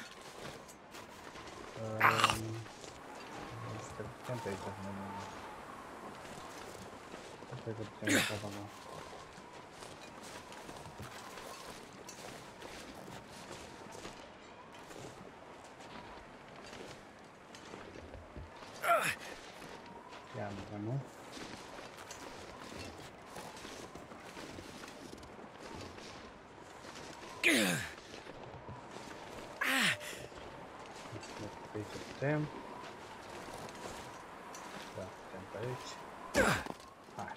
Putem pe aici să ne vedem. Cred că putem să acolo. Ia, nu? Putem. Da, putem pe aici. Hai.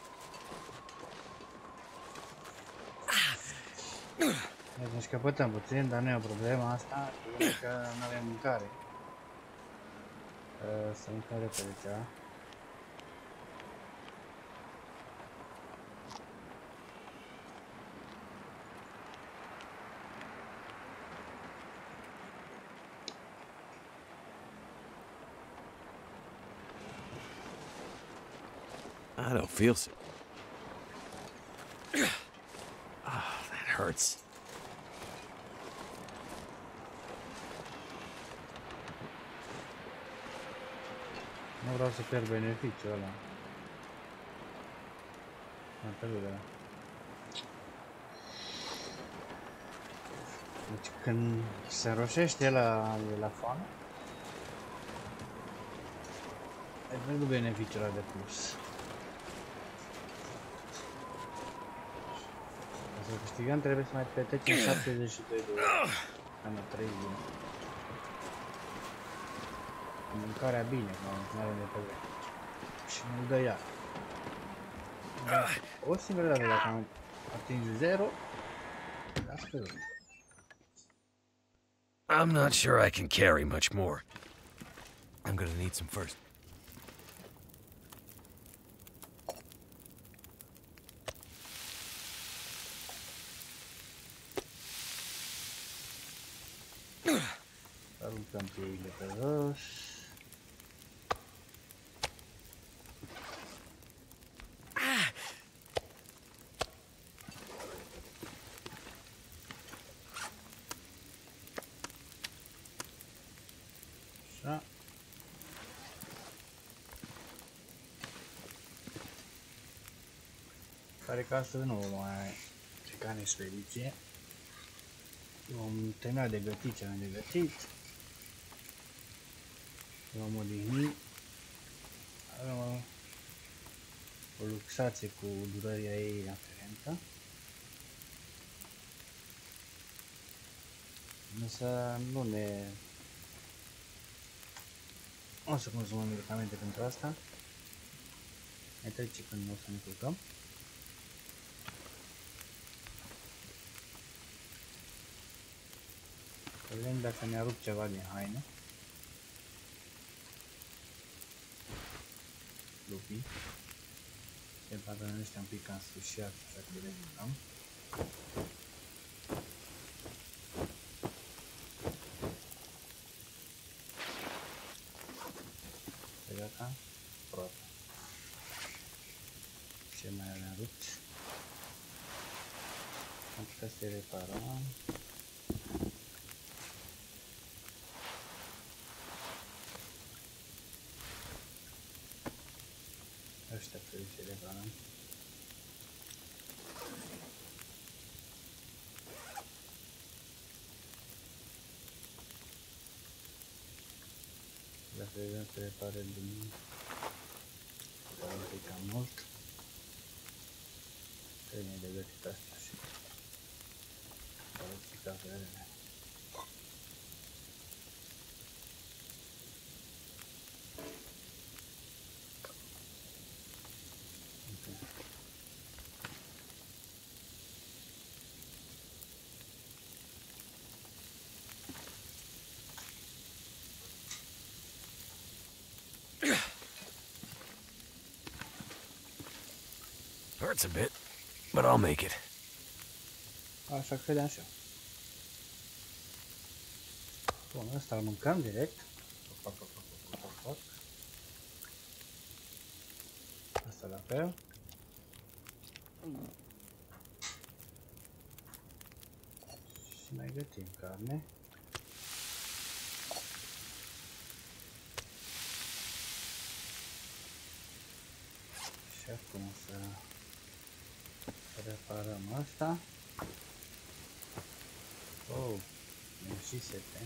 Deci căpătăm puțin, dar nu e o problemă asta, pentru că nu avem mâncare. Să mâncăm repede ceva. I don't feel so. Ah, that hurts. Nu vreau să pierd beneficiul ăla. Deci când se înroșește la foame, ai văzut beneficiul ăla de plus. Ca să câștigăm trebuie să mai petrecem 72 de ore. Cam 3 zile. Mâncarea bine, că nu avem de pe și nu dă ea. Dar o singură dată dacă am atins 0, a scăzut. I'm not sure I can carry much more. I'm gonna need some first. Aruncăm pieile pe jos. Așa. Pare că astăzi nu vom mai pleca în expediție. Vom termina de gătit ce am de gătit. Vom odihni. Avem o luxație cu durăria ei aferentă. Însă nu ne... O să consumăm medicamente pentru asta. Ne trece când o să ne culcăm. Să vedem dacă ne arup ceva din haine. Lupii. Se pare ăștia un pic cam sfârșiat, așa că le vedem. Pe gata? Protă. Ce mai avem rupt? Am putea să-i reparăm. Ăștia trebuie să-i reparăm. Dacă vedem să repare din... Dar un pic cam mult. Trebuie de gătit asta și... Dar un pic aferele. hurts a bit, but I'll make it. Așa credeam și eu. Bun, ăsta îl mâncăm direct. Asta la fel. Și mai gătim carne. Și acum să reparăm asta. Oh, mi-e și sete.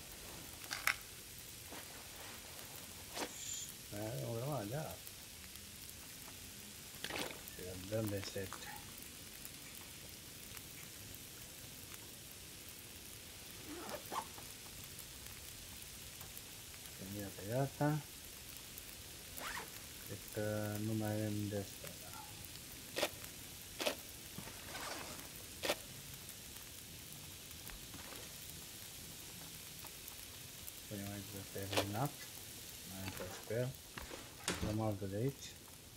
Și o grămadă de apă. Și îl dăm de sete. Iată. Cred că nu mai avem destul, da. Punem aici de terminat. Mai întâi pe el. Luăm altul de aici.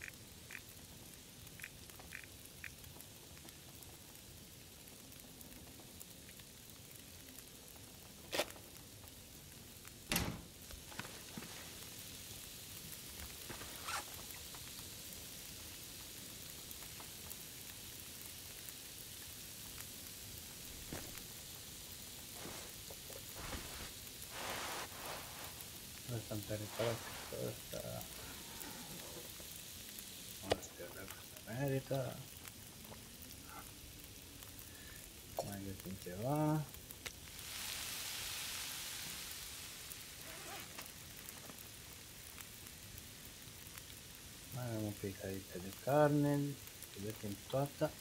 Ăsta am reparat, ăsta... Astea dacă se merită. Mai găsim ceva. Mai avem un pic aici de carne, gătim toată.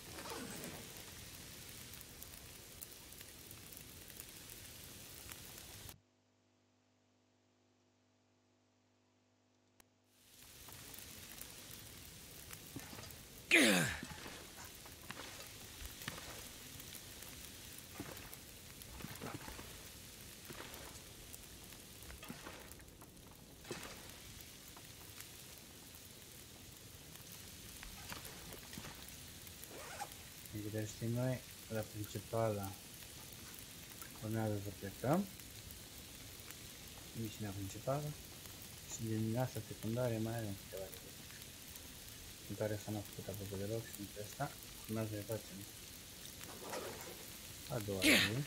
Deci știm noi, la principala urmează să plecăm, misiunea principală, și din asta secundare mai avem câteva de făcut, în care s-a n-a făcut aproape deloc și între asta urmează să facem a doua zi.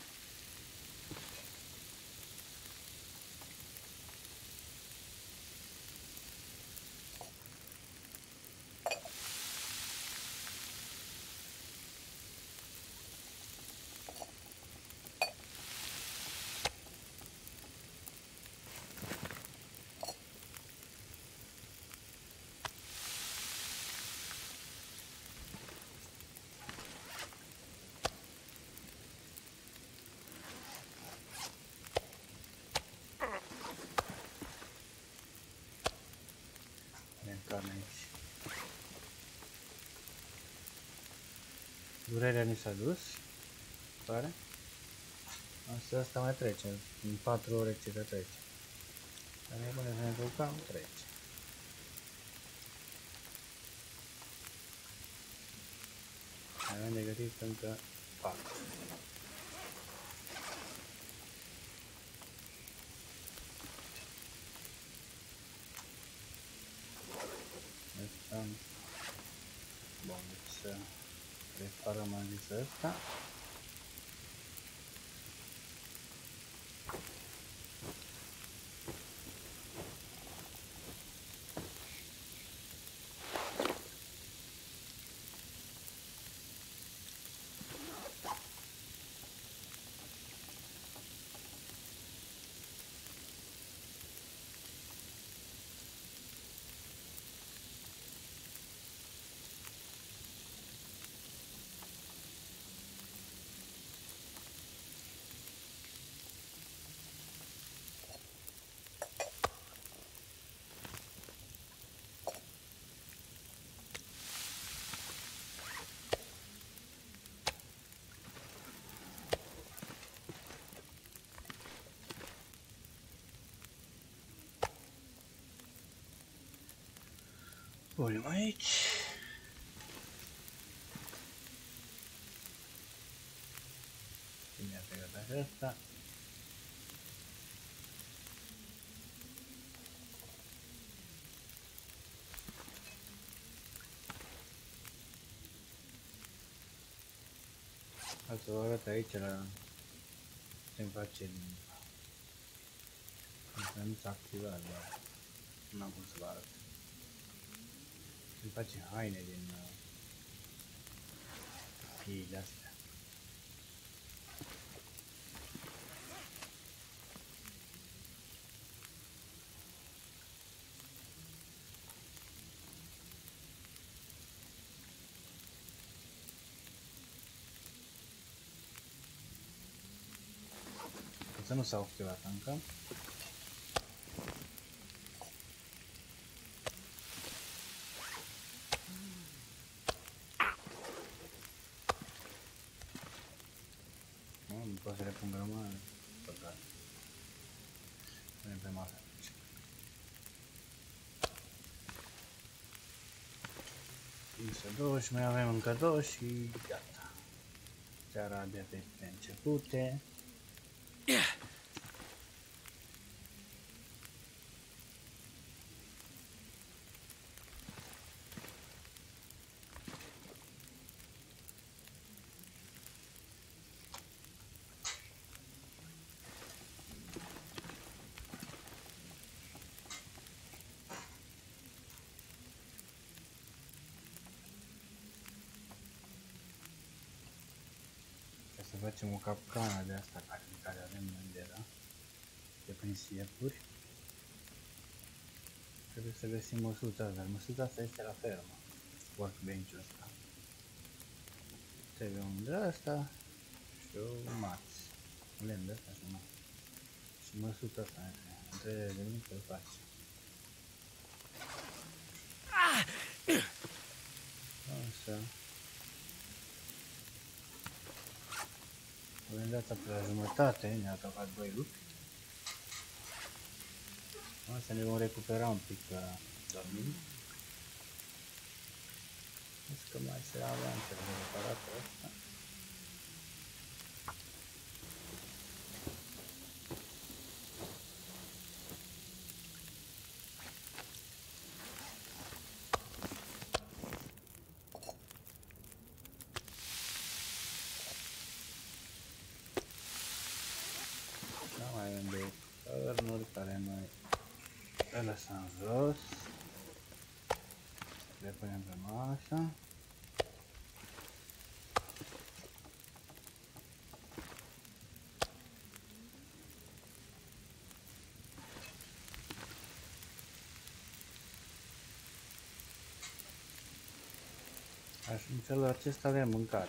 Carne aici. Durerea ni s-a dus, pare. Însă asta mai trece, în 4 ore ce trece. Dar ne pune să ne culcăm, trece. Mai avem de gătit încă 4. Bun, deci să reparăm în lista asta. Punem aici. Gata și asta. Hai să vă arăt aici la ce-mi face din... Încă nu s-a activat, dar n-am cum să vă arăt. Ce-mi face haine din piile astea. Să nu s-au activat încă. Nu pot să le pun pe rămână. Păcat. Punem pe masă. Însă 2 și mai avem încă 2 și gata. Seara abia pe începute. Să facem o capcană de asta care avem de la de prin siepuri. Trebuie să găsim măsuța asta, dar măsuța asta este la fermă. Workbench-ul ăsta. Trebuie un de asta și un maț. Un lemn de asta și un maț. Și măsuța asta între de mic îl faci. Așa. Avem de asta pe la jumătate, ne-a atacat 2 lupi. Să ne vom recupera un pic dormind. Deci că mai se avea încerc de reparat pe ăsta. Da, mai avem 2 cărnuri care noi le lăsăm jos. Le punem pe masă. Așa, în felul acesta avem mâncare.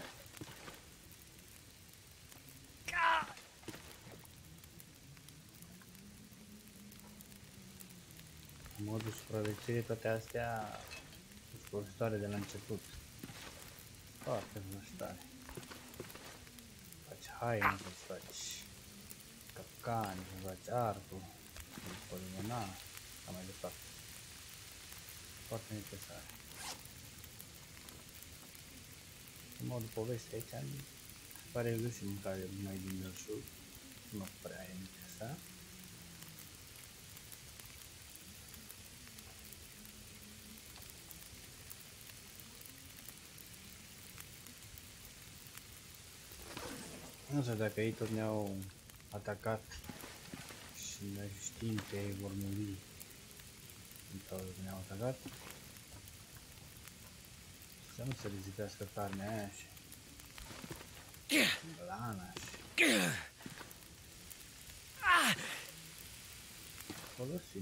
În modul supraviețuirii toate astea sunt folositoare de la început. Foarte folositoare. Faci haine, să faci capcani, să faci arcul, polimona, ca mai departe. Foarte necesare. În modul poveste aici se pare că găsim mâncare mai din belșug, nu prea e necesar. Nu știu dacă ei tot ne-au atacat și noi știm că ei vor muri sau ne-au atacat. Să nu se rizipească carnea aia și lana și folosi.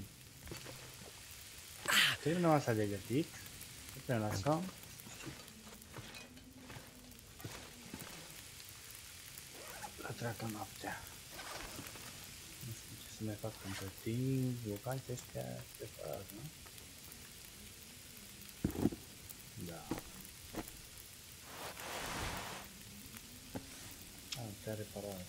Terminăm asta de gătit, putem lăsa. La treacă noaptea. Nu știu ce să mai fac între timp, locații ăștia separat, nu? Da. Te-a reparat.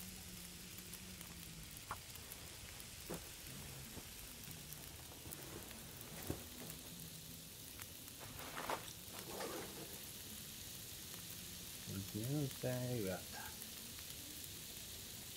Minute, gata.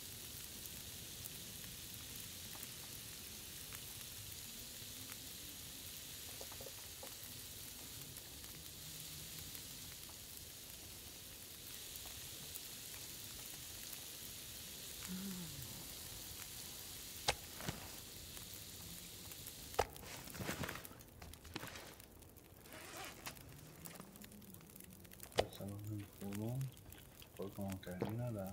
Să luăm unul. Oricum nu termină, dar...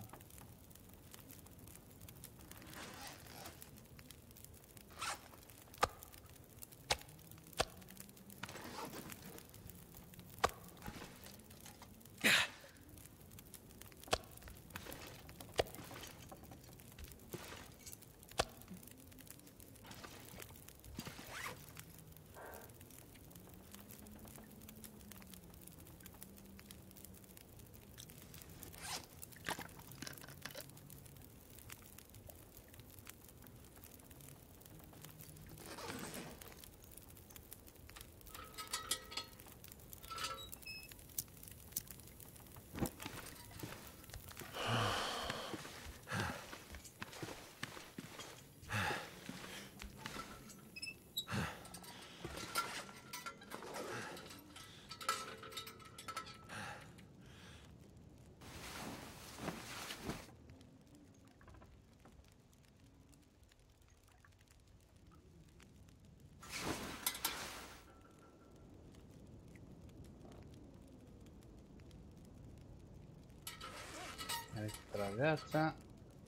Extra viața.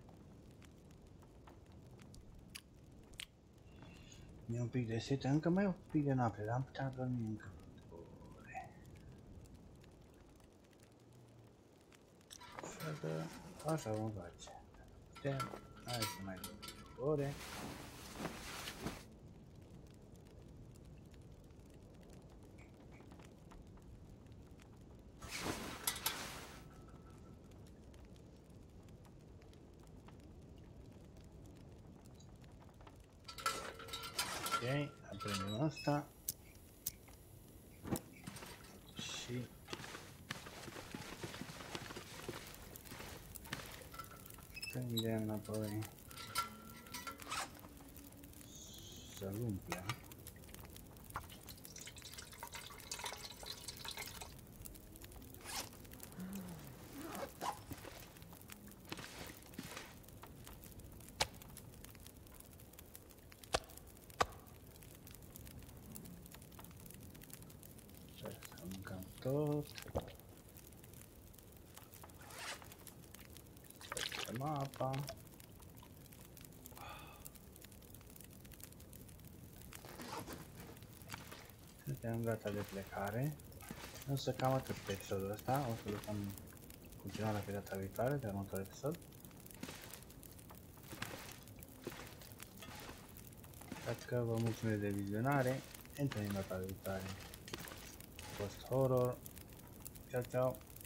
E un pic de sete, încă mai e un pic de noapte, dar am putea dormi încă ore. Așa vom face. Putem, hai să mai dormim ore. Ok, aprindem asta și prindem înapoi să-l umplem. Să mâncăm tot. Facem apa. Suntem gata de plecare. Însă cam atât pe episodul ăsta. O să lucrăm continuarea pe data viitoare, de următorul episod. Dacă vă mulțumesc de vizionare, întâlnim data viitoare. Post horror. Ciao, ciao.